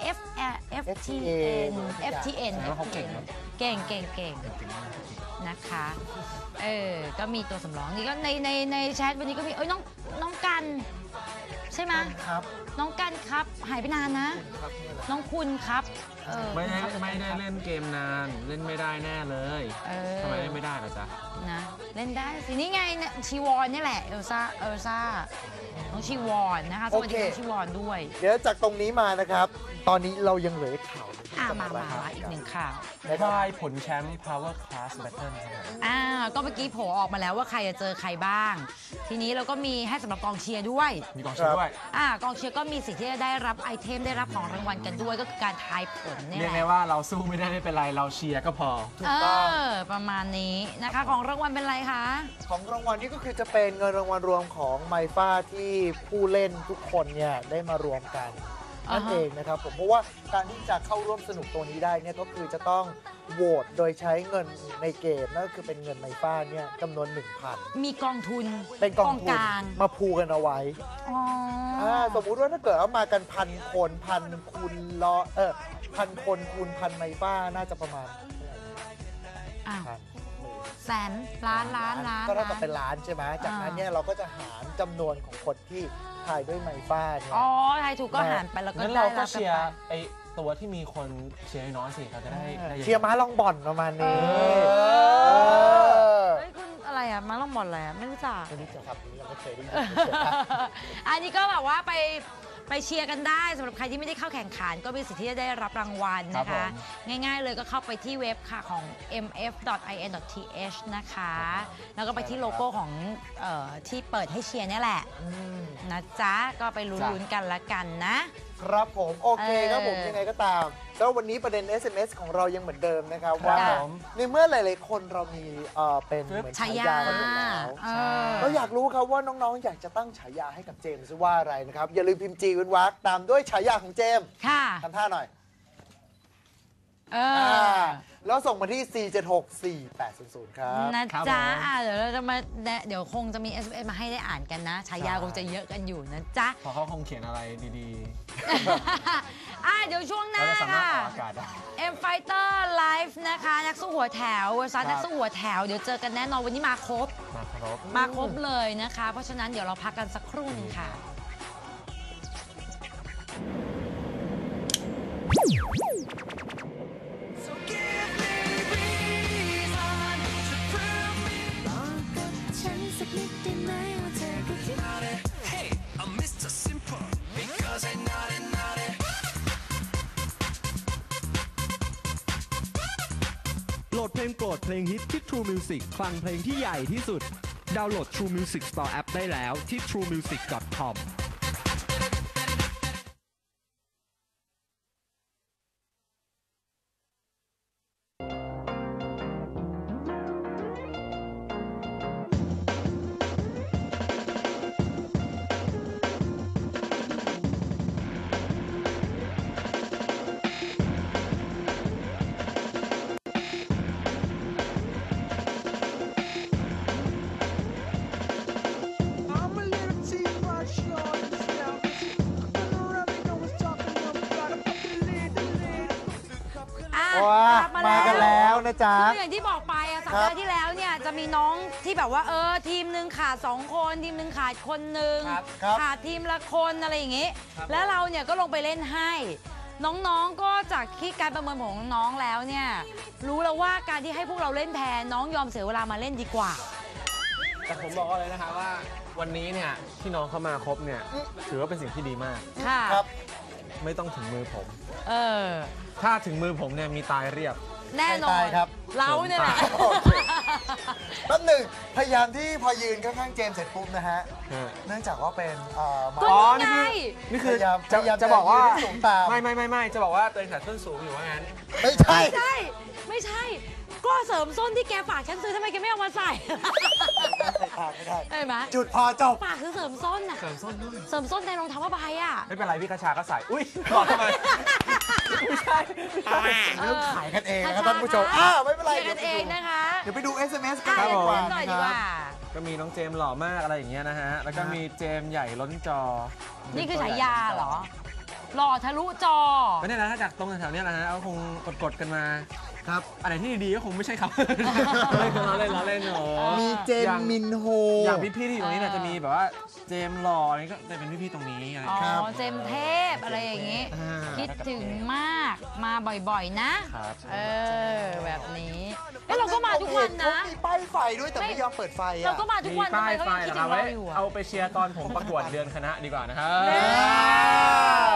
[SPEAKER 1] FTN
[SPEAKER 3] แสดงว่าเขาเก่งนะ
[SPEAKER 1] เก่ง
[SPEAKER 3] เก่งมาก
[SPEAKER 1] นะคะก็มีตัวสำรองนี่ก็ในแชทวันนี้ก็มีน้องกันใช่ไหม
[SPEAKER 2] ครับ
[SPEAKER 1] น้องกันครับหายไปนานนะ
[SPEAKER 2] ครับนี่แหละ
[SPEAKER 1] น้องคุณครับ
[SPEAKER 3] ไม่ได้
[SPEAKER 1] คุณครับ
[SPEAKER 3] ไม่ได้เล่นเกมนานเล่นไม่ได้แน่เลย ทำไมเล่นไม่ได้ล่ะจ๊ะ
[SPEAKER 1] นะเล่นได้สินี่ไงชีวอนนี่แหละเอลซ่าน้องชีวอนนะคะสวัสดีน้องชีวอนด้วย
[SPEAKER 2] เดี๋ยวจากตรงนี้มานะครับ ตอนนี้เรายังเหลือข่าวหนึ่งจะ
[SPEAKER 1] มา
[SPEAKER 2] ระบ
[SPEAKER 1] อีกหนึ่งข่าว
[SPEAKER 2] นะครับ
[SPEAKER 3] ทายผลแชมป์ Power Class Battle ครับผม
[SPEAKER 1] ก็เมื่อกี้โผล่ออกมาแล้วว่าใครจะเจอใครบ้าง ทีนี้เราก็มีให้สำหรับกองเชียร์ด้วย
[SPEAKER 3] มีกองเชียร์ด้วย
[SPEAKER 1] กองเชียร์ก็มีสิทธิ์ที่จะได้รับไอเทมได้รับของรางวัลกันด้วยก็คือการทายผลเนี่ย
[SPEAKER 3] เรียก
[SPEAKER 1] แห
[SPEAKER 3] ไง
[SPEAKER 1] ละ
[SPEAKER 3] ว่าเราสู้ไม่ได้ไม่เป็นไรเราเชียร์ก็พอ
[SPEAKER 2] ถูกต้อง
[SPEAKER 1] ประมาณนี้นะคะของรางวัลเป็นไรคะ
[SPEAKER 2] ของรางวัลนี่ก็คือจะเป็นเงินรางวัลรวมของไมฟ้าที่ผู้เล่นทุกคนเนี่ยได้มารวมกันนั่นเองนะครับผมเพราะว่าการที่จะเข้าร่วมสนุกตัวนี้ได้เนี่ยก็คือจะต้องโหวตโดยใช้เงินในเกมนั่นก็คือเป็นเงินไมฟ้าเนี่ยจำนวน 1,000
[SPEAKER 1] มีกองทุน
[SPEAKER 2] เป็นกองทุ
[SPEAKER 1] ก
[SPEAKER 2] น
[SPEAKER 1] ลาง
[SPEAKER 2] มาพูกันเอาไว้
[SPEAKER 1] อ๋อ
[SPEAKER 2] สมมุติว่าถ้าเกิดเอามากัน1,000 คน1,000คูณ1,000 คนคูณ1,000ไมฟ้าน่าจะประมาณ
[SPEAKER 1] อ้าว
[SPEAKER 2] พัน
[SPEAKER 1] แสนล้านล้าน
[SPEAKER 2] ก็เท่ากับเป็นล้านใช่ไหมจากนั้นเนี่ยเราก็จะหารจำนวนของคนที่ถ่ายด้วยไมฟ้าเนี่ย
[SPEAKER 1] อ๋อทายถูกก็หารไปแล้วก็
[SPEAKER 3] งั้น
[SPEAKER 1] ได้
[SPEAKER 3] เราก็
[SPEAKER 1] รับ
[SPEAKER 3] เชียร์ไอตัวที่มีคนเชียร์น้อยสิเราจะได้ได้
[SPEAKER 2] เชียร์ม้าลองบ่อนประมาณนี้
[SPEAKER 1] เฮ้ยคุณอะไรอ่ะมาล่องบอลอะไรอ่ะไม่รู้จัก
[SPEAKER 2] ไม่รู้จักครับนี้ยังไม่เคยได้ยิน
[SPEAKER 1] อันนี้ก็แบบว่าไปเชียร์กันได้สำหรับใครที่ไม่ได้เข้าแข่งขัน ก็มีสิทธิ์ที่จะได้รับรางวัลนะคะ ง่ายๆเลยก็เข้าไปที่เว็บค่ะของ mf.in.th นะคะ แล้วก็ไปที่โลโก้ของที่เปิดให้เชียร์เนี่ยแหละนะจ๊ะ ก็ไปลุ้นๆกันละกันนะ
[SPEAKER 2] ครับผมโอเคครับผมยังไงก็ตามแล้ววันนี้ประเด็น SMS ของเรายังเหมือนเดิมนะครับว่าในเมื่อหลายๆคนเรามีเป็นเหมือนฉายากันอยู่แล้วเราอยากรู้ครับว่าน้องๆอยากจะตั้งฉายาให้กับเจมส์ว่าอะไรนะครับอย่าลืมพิมพ์จีเว้นวรรคตามด้วยฉายาของเจมส์
[SPEAKER 1] ค่ะ
[SPEAKER 2] ทำท่าหน่อย
[SPEAKER 1] เออ
[SPEAKER 2] แล้วส่งมาที่ 4764800 ครับ
[SPEAKER 1] นะจ๊ะเดี๋ยวเราจะมาเดี๋ยวคงจะมี SMS มาให้ได้อ่านกันนะ ฉายาคงจะเยอะกันอยู่นะจ๊ะ
[SPEAKER 3] พอเขาคงเขียนอะไรดี
[SPEAKER 1] เดี๋ยวช่วงห
[SPEAKER 3] ๆเรา
[SPEAKER 1] น้า
[SPEAKER 3] จะสามารถ
[SPEAKER 1] ค่ะ
[SPEAKER 3] ออกอากาศได้
[SPEAKER 1] M Fighter Live นะคะ นักสู้หัวแถวเวอร์ซัสนักสู้หัวแถว เดี๋ยวเจอกันแน่นอนวันนี้มาครบ มาครบเลยนะคะ เพราะฉะนั้นเดี๋ยวเราพักกันสักครู่หนึงค่ะ
[SPEAKER 4] โหลดเพลงโปรดเพลงฮิตที่ True Music คลังเพลงที่ใหญ่ที่สุด ดาวน์โหลด True Music Store App ได้แล้วที่ truemusic.com
[SPEAKER 5] I'm a little too much on this now. Come around me, no one's talking about a fucking lid.
[SPEAKER 2] ว้าก
[SPEAKER 1] ลับ
[SPEAKER 2] มากันแล้วนะจ๊ะ
[SPEAKER 1] คืออย่างที่บอกไปสัปดาห์ที่แล้วเนี่ยจะมีน้องที่แบบว่าทีมหนึ่งขาด2 คนทีมหนึ่งขาดคนหนึ่ง
[SPEAKER 2] ครับ
[SPEAKER 1] ขาดทีมละคนอะไรอย่างงี้ แล้วเราเนี่ยก็ลงไปเล่นให้ น้องๆก็จากที่การประเมินของน้องแล้วเนี่ยรู้แล้วว่าการที่ให้พวกเราเล่นแทนน้องยอมเสียเวลามาเล่นดีกว่า
[SPEAKER 3] แต่ผมบอกเลยนะคะว่าวันนี้เนี่ยที่น้องเข้ามาครบเนี่ยถือว่าเป็นสิ่งที่ดีมาก
[SPEAKER 1] ค่ะ
[SPEAKER 2] ครับ
[SPEAKER 3] ไม่ต้องถึงมือผม
[SPEAKER 1] เออ
[SPEAKER 3] ถ้าถึงมือผมเนี่ยมีตายเรียบ
[SPEAKER 1] แน่นอ
[SPEAKER 2] ใคร
[SPEAKER 1] น
[SPEAKER 2] ตายครับ
[SPEAKER 1] เราเนี่ยแหละ
[SPEAKER 2] โอเคแป๊บหนึ่งพยายามที่พอยืนข้างๆเจมส์เสร็จปุ๊บนะฮะ เนื่องจากว่าเป็นหมอ
[SPEAKER 1] ก็นี่ไง
[SPEAKER 3] นี่คือ
[SPEAKER 2] พยายาม
[SPEAKER 3] จะบอกว่า
[SPEAKER 2] ยืนให้สูงตาม
[SPEAKER 3] ไม่จะบอกว่าตัวเองขาดส้นสูงอยู่ว่างั้น
[SPEAKER 2] ไม่ใช่
[SPEAKER 1] ไม่ใช่ ก็เสริมส้นที่แกฝากฉันซื้อทำไมแกไม่เอามาใส่
[SPEAKER 2] ไม่ได้
[SPEAKER 1] เห็นไหม
[SPEAKER 2] จุดพอจบ
[SPEAKER 1] ฝากคือเสริมส้นอะ
[SPEAKER 3] เสริมส้นด้วย
[SPEAKER 1] เสริมส้นในรองเท้าผ้าใบอะ
[SPEAKER 3] ไม่เป็นไรพี่กระชาก็ใส่ อุ้ยบอกทำไม ไม่ใช่
[SPEAKER 2] เริ่มขายกันเองนะครับ
[SPEAKER 1] ค่ะ
[SPEAKER 2] ท่านผู้ชม ไม่เป็นไร
[SPEAKER 1] เชียร์กันเองนะคะ
[SPEAKER 2] เดี๋ยวไปดู SMS กัน
[SPEAKER 1] อ่ะ
[SPEAKER 2] ดีกว่า
[SPEAKER 1] หน่อย
[SPEAKER 2] นะ
[SPEAKER 1] ดี
[SPEAKER 2] ค
[SPEAKER 1] ก
[SPEAKER 2] รับ
[SPEAKER 1] ว่า
[SPEAKER 3] ก็มีน้องเจมส์หล่อมากอะไรอย่างเงี้ยนะฮะ แล้วก็มีเจมส์ใหญ่ล้นจอ
[SPEAKER 1] นี่คือฉายาเหรอ หล่อทะลุจอ
[SPEAKER 3] ก็เนี่ยนะถ้าจากตรงแถวๆเนี้ยนะฮะก็คงกดกันมา
[SPEAKER 2] ครับ
[SPEAKER 3] อะไรที่ดีๆก็คงไม่ใช่เขา ล้อเล่นหรอ
[SPEAKER 2] มีเจมส์มินโฮ
[SPEAKER 3] อย่างพี่ๆที่อยู่ตรงนี้เนี่ยจะมีแบบว่าเจมส์หล่อนี่ก็จะเป็นพี่ๆตรงนี้อะไรอ
[SPEAKER 1] อ๋
[SPEAKER 3] ย่างเงี้ย
[SPEAKER 1] อ เจมส์เทพอะไรอย่างงี้
[SPEAKER 3] อ่า
[SPEAKER 1] คิดถึงมาก มาบ่อยๆนะ
[SPEAKER 3] ครับ
[SPEAKER 1] แบบนี้เอ้ยเราก็มาทุกวันนะ
[SPEAKER 2] เขามีป้ายไฟด้วยแต่ไม่ยอมเปิดไฟ
[SPEAKER 1] เรา
[SPEAKER 2] อ่ะ
[SPEAKER 1] ก็มาทุกวันทำไมเขายังคิดถึงเราอยู่อะ
[SPEAKER 3] เอาไปเชียร์ตอนผมประกวดเดือนคณะดีกว่านะครับ
[SPEAKER 1] เออ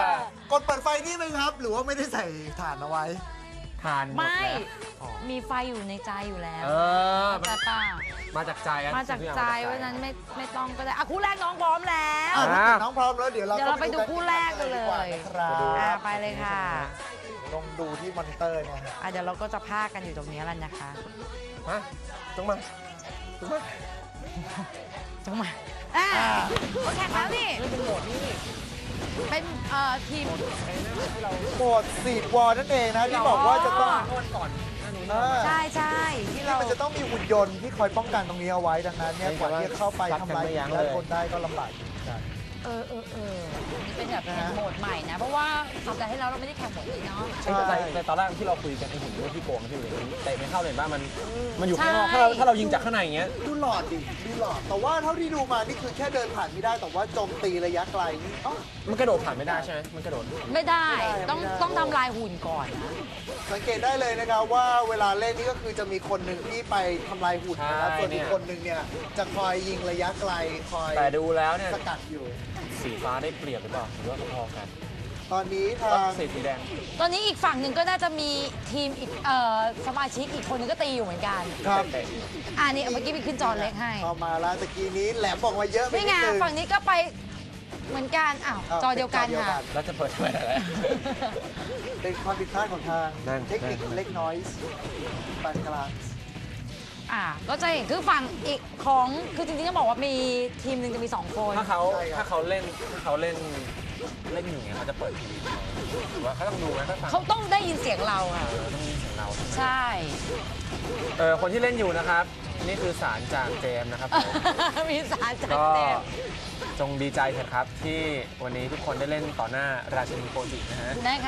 [SPEAKER 2] กดเปิดไฟนี่ไหมครับ หรือว่าไม่ได้ใส่ถ่านเอาไว้
[SPEAKER 3] ทานหมด
[SPEAKER 1] ไม่
[SPEAKER 3] แล้วอ๋อ
[SPEAKER 1] มีไฟอยู่ในใจอยู่แล้ว
[SPEAKER 3] เออ
[SPEAKER 1] แต่ป้า
[SPEAKER 3] มาจากใจอะ
[SPEAKER 1] มาจากใจ
[SPEAKER 3] ทุอย่ง
[SPEAKER 1] เพราะฉะนั้นไม่ต้องก็ได้อ่ะคู่แรกน้องพร้อมแล้ว
[SPEAKER 2] ถ้าเกิดน้องพร้อมแล้วเดี๋ยวเรา
[SPEAKER 1] เดี๋ยวเราไปดูคู่แรกกันเลย
[SPEAKER 2] ดีกว่านะครับ
[SPEAKER 1] ไปเลยค่ะ
[SPEAKER 2] ลองดูที่มอนิเตอร์เนี่ยฮะ
[SPEAKER 1] เดี๋ยวเราก็จะพากันอยู่ตรงนี้แล้วนะคะ
[SPEAKER 3] ฮะต้องมาต้องมา
[SPEAKER 1] จังมาเขาแข่งแล้วนี่
[SPEAKER 3] เป็นโหมดนี่
[SPEAKER 1] เป็นทีม
[SPEAKER 2] โหมดซีดวอลนั่นเองนะที่บอกว่าจะต้อง
[SPEAKER 3] วันก่อนหน้านู้น
[SPEAKER 1] ใช่ใช่ที่
[SPEAKER 2] ที่
[SPEAKER 1] เรา
[SPEAKER 2] มันจะต้องมีหุ่นยนต์ที่คอยป้องกันตรงนี้เอาไว้ดังนั้นเนี่ยกว่าที่จะเข้าไปทำลายด้านบนได้ก็ลำบากอยู่เหมือนกัน
[SPEAKER 1] นี่เป็นแบบแข่งโหมดใหม่นะ เพราะว่าสัปดาห์ที่แล้วเราไม่ได้แข่งโหมดนี้เนาะ
[SPEAKER 2] ใช่
[SPEAKER 3] แต่ตอนแรกที่เราคุยกันไอ้หุ่นที่โกงที่อยู่ในนี้เตะไม่เข้าเลยบ้ามันอยู่
[SPEAKER 1] ใช่
[SPEAKER 3] ข้างนอกถ้าเรายิงจากข้างในอย่างเงี้ย
[SPEAKER 2] ดูหลอดดิดูหลอด แต่ว่าเท่าที่ดูมานี่คือแค่เดินผ่านไม่ได้ แต่ว่าโจมตีระยะไกลนี่อ๋อ
[SPEAKER 3] มันกระโดดผ่านไม่ได้ใช่ไหมมันกระโดด
[SPEAKER 1] ไม่ได้
[SPEAKER 2] ไม่ได้
[SPEAKER 1] ต้องทำลายหุ่นก่อนนะ
[SPEAKER 2] สังเกตได้เลยนะครับว่าเวลาเล่นนี่ก็คือจะมีคนหนึ่งที่ไปทำลายหุ่นนะครับ
[SPEAKER 3] ใช่
[SPEAKER 2] ส่วนอี
[SPEAKER 3] เนี่
[SPEAKER 2] ก
[SPEAKER 3] ย
[SPEAKER 2] คนหนึ่งเนี่ยจะคอยยิงระยะไกลคอย
[SPEAKER 3] แต่ดูแล้วเนี่ย
[SPEAKER 2] สกัดอยู่
[SPEAKER 3] สีฟ้าได้เปรียบหรือเปล่าหรือว่าพอๆกัน
[SPEAKER 2] ตอนนี้ทาง
[SPEAKER 3] สีแดง
[SPEAKER 1] ตอนนี้อีกฝั่งหนึ่งก็น่าจะมีทีมอีกสมาชิกอีกคนนึงก็ตีอยู่เหมือนกัน
[SPEAKER 2] ครับ
[SPEAKER 1] นี่เมื่อกี้มีขึ้นจอเล็กให้
[SPEAKER 2] เข้ามาแล้วตะกี้นี้แหลมบอกมาเยอะไป
[SPEAKER 1] นี่
[SPEAKER 2] นิ
[SPEAKER 1] ไง
[SPEAKER 2] ดนึง
[SPEAKER 1] ฝั่งนี้ก็ไปเหมือนกันจอเดียวกันค่ะ
[SPEAKER 3] แล้วจะเปิดทำไมล่ะ
[SPEAKER 2] เป็นความผิดพลาดของทาง
[SPEAKER 3] นั่น
[SPEAKER 2] เทคนิคเล็กน้อยปานกลาง
[SPEAKER 1] ก็จะเห็นคือฝั่งอีกของคือจริงๆต้องบอกว่ามีทีมหนึ่งจะมี2 คน
[SPEAKER 3] ถ้าเขาเล่นอยู่เนี่ยเขาจะเปิดทีวีหรือว่าเขาต้องดูไหมถ้าฟัง
[SPEAKER 1] เขาต้องได้ยินเสียงเราค่ะ
[SPEAKER 3] ต้องมีเสียงเรา
[SPEAKER 1] ใช่
[SPEAKER 3] คนที่เล่นอยู่นะครับ นี่คือสารจากเจมส์นะครับผม
[SPEAKER 1] มีสารจัด
[SPEAKER 3] ก็
[SPEAKER 1] เต็ม
[SPEAKER 3] จงดีใจเถอะครับที่วันนี้ทุกคนได้เล่นต่อหน้าราชินีโปรจินะฮะ
[SPEAKER 1] นะคะ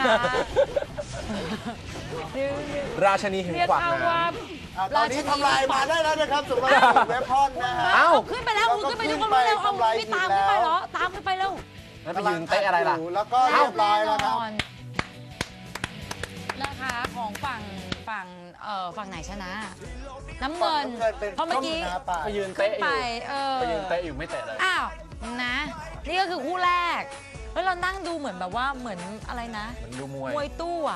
[SPEAKER 3] ราชินีแห่ง
[SPEAKER 1] เรียก
[SPEAKER 3] กวัก
[SPEAKER 1] เอา
[SPEAKER 3] น้
[SPEAKER 1] ว่า
[SPEAKER 2] ตอนนี้ทำลายมาได้แล้วนะครับสำหรับเว็บพอนนะฮะ
[SPEAKER 3] เอ้า
[SPEAKER 1] ขึ้นไปแล้วขึ้นไปดูคนเร็วเอาไม่ตามขึ้นไปเหรอตามขึ้นไปเร็ว
[SPEAKER 3] ำแล้วไปยืนเตะอะไรล่ะ
[SPEAKER 2] แล้วก็เรียบร้อยแล้วครับ
[SPEAKER 1] นะคะของฝั่งไหนชนะ น้ำเงินเพราะเมื่อกี้
[SPEAKER 3] ไปยืน
[SPEAKER 1] ขึ้
[SPEAKER 3] เตะ
[SPEAKER 1] น
[SPEAKER 3] อ
[SPEAKER 1] ไป
[SPEAKER 3] ยู่ไปยืนเตะอยู่ไม่เตะเลย
[SPEAKER 1] อ้าวนะ นี่ก็คือคู่แรกเฮ้ยเรานั่งดูเหมือนแบบว่าเหมือนอะไรนะ
[SPEAKER 3] มันดูมวย
[SPEAKER 1] มวยตู้อ่ะ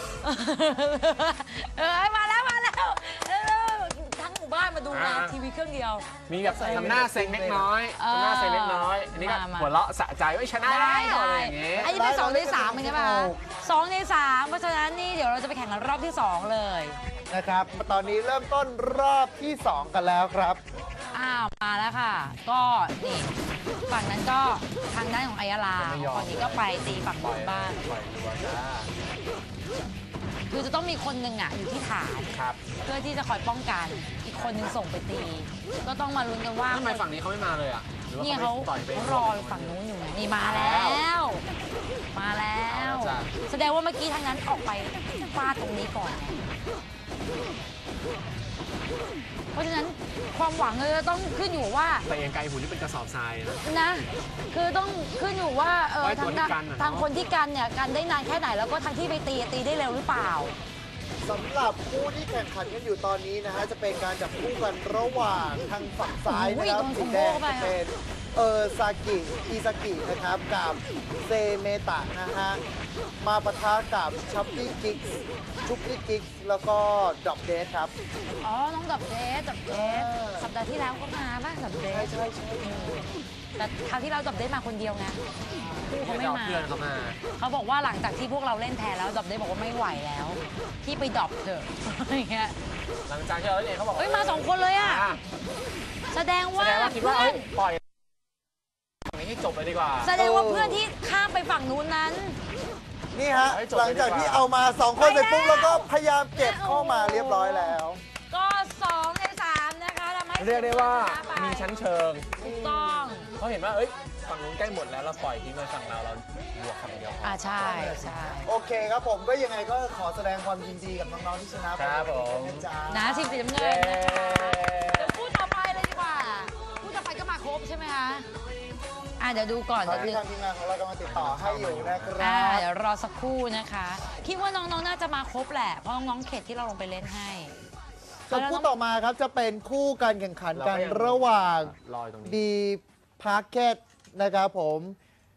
[SPEAKER 1] มาแล้วทั้งหมู่บ้านมาดูนะทีวีเครื่องเดียว
[SPEAKER 3] มีแบบทำหน้าเซ็งเล็กน้อยทำหน้าเซ็งเล็กน้อย อันนี้ก็
[SPEAKER 1] มา
[SPEAKER 3] หัวเราะสะใจว่าชนะแล้วอะไรอย่างงี้
[SPEAKER 1] อันนี้เป็น2 ใน 3เป็นไงบ้าง2 ใน 3เพราะฉะนั้นนี่เดี๋ยวเราจะไปแข่งกันรอบที่ 2 เลย
[SPEAKER 2] นะครับตอนนี้เริ่มต้นรอบที่ 2 กันแล้วครับ
[SPEAKER 1] มาแล้วค่ะ ก็นี่ฝั่งนั้นก็ทางด้านของอายาลาฝั่งนี้ก็ไปตีฝั่งนู้นบ้าง
[SPEAKER 3] ปล่อยรัวจ้า
[SPEAKER 1] คือจะต้องมีคนหนึ่งอยู่ที่ฐาน
[SPEAKER 3] ครับ
[SPEAKER 1] เพื่อที่จะคอยป้องกัน อีกคนหนึ่งส่งไปตี ก็ต้องมาลุ้นกันว่า
[SPEAKER 3] ทำไมฝั่งนี้เขาไม่มาเลยอ่ะหรือว่า
[SPEAKER 1] เนี่ย
[SPEAKER 3] เขา
[SPEAKER 1] เขา
[SPEAKER 3] ปล่อยไป
[SPEAKER 1] รออยู่ฝั่งนู้นอยู่ไงนี่มาแล้ว มาแล้ว
[SPEAKER 3] เอาแล้วจ้ะ
[SPEAKER 1] แสดงว่าเมื่อกี้ทางนั้นออกไปฟาดตรงนี้ก่อนไงเพราะฉะนั้นความหวังเลยต้องขึ้นอยู่ว่า
[SPEAKER 3] แต่ยังไกลหุ่นนี่เป็นกระสอบทรายนะ
[SPEAKER 1] นะคือต้องขึ้นอยู่ว่า
[SPEAKER 3] ไว้ตั
[SPEAKER 1] ทาว ง
[SPEAKER 3] ที่กันน่ะเนอะ
[SPEAKER 1] ทางคนที่กันเนี่ยกันได้นานแค่ไหนแล้วก็ทางที่ไปตีได้เร็วหรือเปล่า
[SPEAKER 2] สำหรับคู่ที่แข่งขันกันอยู่ตอนนี้นะฮะจะเป็นการจับคู่กันระหว่างทางฝั่งซ้ายนะครับ
[SPEAKER 1] โอ้โห
[SPEAKER 2] สีแดง
[SPEAKER 1] โดนคอมโบเข้าไป
[SPEAKER 2] จะเป็นซากิอิซากินะครับกับเซเมตะนะฮะมาปะทะกับชัปปี้กิกชุปปี้กิกแล้วก็ดอกเดสครับ
[SPEAKER 1] อ๋อ น้องดับเดสสัปดาห์ที่แล้วก็มาป่ะดับเดส
[SPEAKER 2] ใช่
[SPEAKER 1] แต่คราวที่เราดับเดสมาคนเดียวไงคู่เขาไม่มา
[SPEAKER 3] เพื่อนเขามา
[SPEAKER 1] เขาบอกว่าหลังจากที่พวกเราเล่นแทนแล้วดับเดสบอกว่าไม่ไหวแล้วที่ไปดรอปเถอะอะไรเงี้ย
[SPEAKER 3] หลังจากที่เราเล่นเองเขาบอก
[SPEAKER 1] เอ้ยมา2 คนเลยอ่ะ
[SPEAKER 3] อ่ะ
[SPEAKER 1] แสดง
[SPEAKER 3] แส
[SPEAKER 1] ว่า
[SPEAKER 3] ดงว่าคิดว่า
[SPEAKER 1] เพื่อน
[SPEAKER 3] ปล่อยฝั่งนี้ให้จบเลยดีกว่า
[SPEAKER 1] แสดงว่าเพื่อนที่ข้ามไปฝั่งนู้นนั้น
[SPEAKER 2] นี่ฮะ
[SPEAKER 3] ให้จบ
[SPEAKER 2] หลังจาก
[SPEAKER 3] เลยดีกว่า
[SPEAKER 2] ที่เอามา 2 คนเสร็จปุ๊บ
[SPEAKER 1] ไปแล้ว
[SPEAKER 2] แล้วก็พยายามเก็บเข้ามาเรียบร้อยแล้ว
[SPEAKER 1] ก็2 ใน 3นะคะทำให้
[SPEAKER 3] เรียกได้ว่า
[SPEAKER 1] ชนะไป
[SPEAKER 3] มีชั้นเชิง
[SPEAKER 1] ถูกต้อง
[SPEAKER 3] เขาเห็นว่าเอ้ยฝั่งนู้นใกล้หมดแล้วเราปล่อยทิ้งไปฝั่งเราบวกฝั่งเดียวพอ
[SPEAKER 1] ใช่ใช่
[SPEAKER 2] โอเคครับผมก็ยังไงก็ขอแสดงความยินดีกับน้องๆที่ชนะไป
[SPEAKER 3] ครับผม
[SPEAKER 2] นะจ๊ะ
[SPEAKER 1] นะทีมสีน้ำเงิ
[SPEAKER 3] เย้
[SPEAKER 1] นนะคะเดี๋ยวคู่ต่อไปเลยดีกว่าคู่ต่อไปก็มาครบใช่ไหมคะเดี๋ยวดูก่อน
[SPEAKER 2] ตอน
[SPEAKER 1] เดี๋
[SPEAKER 2] นี้
[SPEAKER 1] ยว
[SPEAKER 2] ทางทีมงานของเรากำลังติดต่อให้อยู่นะครั
[SPEAKER 1] เดี๋ย
[SPEAKER 2] บ
[SPEAKER 1] วรอสักครู่นะคะ คิดว่าน้องๆน่าจะมาครบแหละ เพราะน้องๆเขตที่เราลงไปเล่นให้
[SPEAKER 2] ส่วนคู่ต่อมาครับจะเป็นคู่การแข่งขันกันระหว่าง
[SPEAKER 3] ลอยตรงนี้
[SPEAKER 2] ดีพาร์เก็ตนะครับผม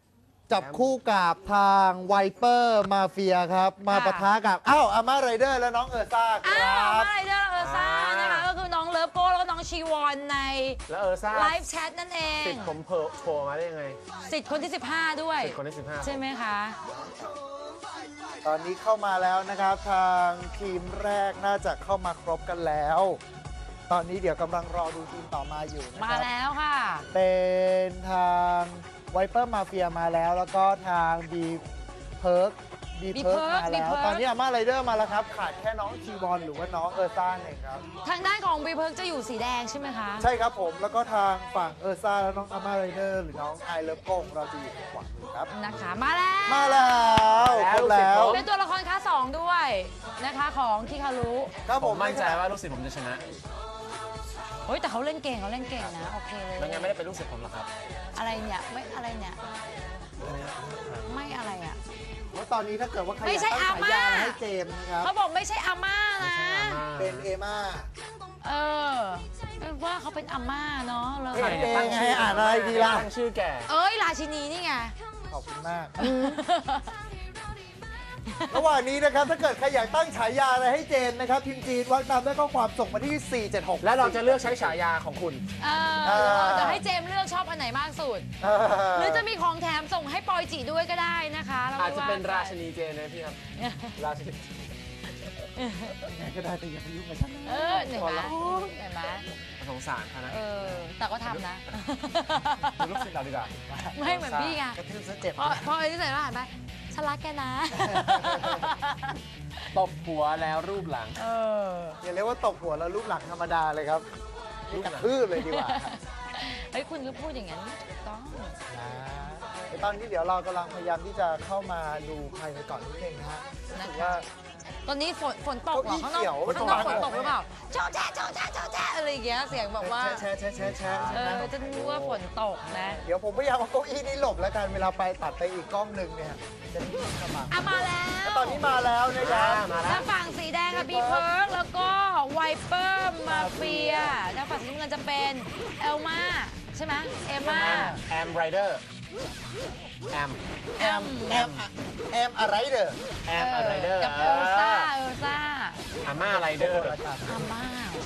[SPEAKER 2] จับคู่กับทางไวเปอร์มาเฟียครับ มาปะทะกับอาม่าไรเดอร์และน้องเออร์ซ่าค
[SPEAKER 1] อ้าว
[SPEAKER 2] รับ
[SPEAKER 1] อะไรเดอร์เออร์ซ่านะคะก็คือน้องเลิฟโก้แล้วก็น้องชีวอนใน
[SPEAKER 3] แล้วซ่า
[SPEAKER 1] ไลฟ์แชทนั่นเอง
[SPEAKER 3] ติดผมโผล่มาได้ยังไง
[SPEAKER 1] สิทธิ์คนที่ 15 ด้วย
[SPEAKER 3] ติดคนที่ 15
[SPEAKER 1] ใช่ไหมคะ
[SPEAKER 2] ตอนนี้เข้ามาแล้วนะครับ ทางทีมแรกน่าจะเข้ามาครบกันแล้ว ตอนนี้เดี๋ยวกำลังรอดูทีมต่อมาอยู่นะ
[SPEAKER 1] มา
[SPEAKER 2] ครับ
[SPEAKER 1] แล้วค่ะ
[SPEAKER 2] เป็นทางไวเปอร์มาเฟียมาแล้ว แล้วก็ทางบีเพิร์กมาแล้ว ตอนนี้อาม่าไรเดอร์มาแล้วครับ ขาดแค่น้องชีวอนหรือว่าน้องเออร์ซ่าเองครับ
[SPEAKER 1] ทางด้านของบีเพิร์กจะอยู่สีแดงใช่ไหมคะ
[SPEAKER 2] ใช่ครับผม แล้วก็ทางฝั่งเออร์ซ่าและน้องอาม่าไรเดอร์หรือน้องไอเลิฟโก้เราจะอยู่ทางขวามือครับ
[SPEAKER 1] นะคะ มาแล้ว
[SPEAKER 2] มาแล้วครบแล้ว
[SPEAKER 1] เป็นตัวละครค้า2ด้วยนะคะของคิคารุ
[SPEAKER 2] ครับ
[SPEAKER 3] ผ
[SPEAKER 2] ผม ม
[SPEAKER 3] มั่นใจว่าลูกศิษย์ผมจะชนะ
[SPEAKER 1] เฮ้ยแต่เขาเล่นเก่งนะ โอเคเลย
[SPEAKER 3] ไม่งั้นไม่ได้เป็นลูกศิษย์ผมหรอกครับ
[SPEAKER 1] อะไรเนี่ยไม่อะไรเนี่ยไม่อะไรอ่ะ
[SPEAKER 2] ว่าตอนนี้ถ้าเกิดว่าใคร
[SPEAKER 1] ไม่
[SPEAKER 2] อยาก
[SPEAKER 1] ใช่
[SPEAKER 2] ตั้ง
[SPEAKER 1] อาม่า
[SPEAKER 2] ฉายาให้เจมส์นะครับ
[SPEAKER 1] เขาบอกไม่ใช่อาม่านะ
[SPEAKER 2] เป็นเอม่า
[SPEAKER 1] เออว่าเขาเป็นอาม่าเนาะเลย
[SPEAKER 2] เอ๊ะ ไงอ่านอะไรดีล่ะ
[SPEAKER 3] ตั้งชื่อแก่
[SPEAKER 1] เอ้ยราชินีนี่ไง
[SPEAKER 2] ขอบคุณมาก ระหว่างนี้นะครับ ถ้าเกิดใครอยากตั้งฉายาอะไรให้เจมส์นะครับพิมพ์จีนวางตามด้วยข้อความส่งมาที่ 476
[SPEAKER 3] และเราจะเลือกใช้ฉายาของคุณ
[SPEAKER 1] เออเดี๋ยวให้เจมส์เลือกชอบอันไหนมากสุด หรือจะมีของแถมส่งให้ปอยจีด้วยก็ได้นะคะร
[SPEAKER 3] อาจจะเป็น
[SPEAKER 1] ไม่ว่
[SPEAKER 3] ราชินีเจนนะพี่ครับ ราชินี
[SPEAKER 2] ไงก็ได้แต่อย่าไปยุ่งกับฉัน
[SPEAKER 1] เออเห็นไหมเห็นไหม
[SPEAKER 3] สงสารเขานะ
[SPEAKER 1] เออแต่ก็ทำนะ
[SPEAKER 3] เป็นลูกศิษย์เราดีกว่า
[SPEAKER 1] ไม่เหมือนพี่ไง
[SPEAKER 2] กระทืบซะเจ็บ
[SPEAKER 1] พอไอ้ที่ใส่ว่าหันไปฉันรักแกนะ
[SPEAKER 3] ตบหัวแล้วรูปหลัง
[SPEAKER 1] เออ
[SPEAKER 2] อย่าเรียกว่าตบหัวแล้วรูปหลังธรรมดาเลยครับนี่กระทืบเลยดีกว่า
[SPEAKER 1] เฮ้ยคุณก็พูดอย่างนั้นถูกต้อง
[SPEAKER 2] ตอนนี้เดี๋ยวเรากำลังพยายามที่จะเข้ามาดูภายในก่อนนิดนึงนะฮะ
[SPEAKER 1] นะคะ
[SPEAKER 2] ว่า
[SPEAKER 1] ตอนนี้ฝนตกเหรอข้างนอก
[SPEAKER 2] เขียว
[SPEAKER 1] ข้างนอกฝนตกหรือเปล่าโจ๊ะแจ๊ะโจ๊ะแจ๊ะโจ๊ะแจ๊ะอะไรอย่างเงี้ยเสียงแบบว่า
[SPEAKER 2] แชร์ใช่
[SPEAKER 1] เอ
[SPEAKER 2] ไหม
[SPEAKER 1] อจะนึกว่าฝนตกนะ
[SPEAKER 2] เดี๋ยวผมพยายามเอาเก้าอี้นี้หลบแล้วกันเวลาไปตัดไปอีกกล้องหนึ่งเนี่ยจะได้ยินสบาย
[SPEAKER 1] อ่ะมาแล้ว
[SPEAKER 2] ตอนนี้มาแล้วนะครับ
[SPEAKER 3] มาแล้ว
[SPEAKER 1] ทางฝั่งสีแดงค่ะบีเพิร์กแล้วก็ไวเปอร์มาเฟียทางฝั่งสีน้ำเงินจะเป็นเอลมาใช่ไหมเอมมา
[SPEAKER 3] แอมไรเดอร์แอม
[SPEAKER 1] แอม
[SPEAKER 2] แอมอะไรเด้อ
[SPEAKER 3] แอมไรเดอร์
[SPEAKER 1] กับเอลซ่า
[SPEAKER 3] อาม่าไรเดอร์
[SPEAKER 1] อาม่า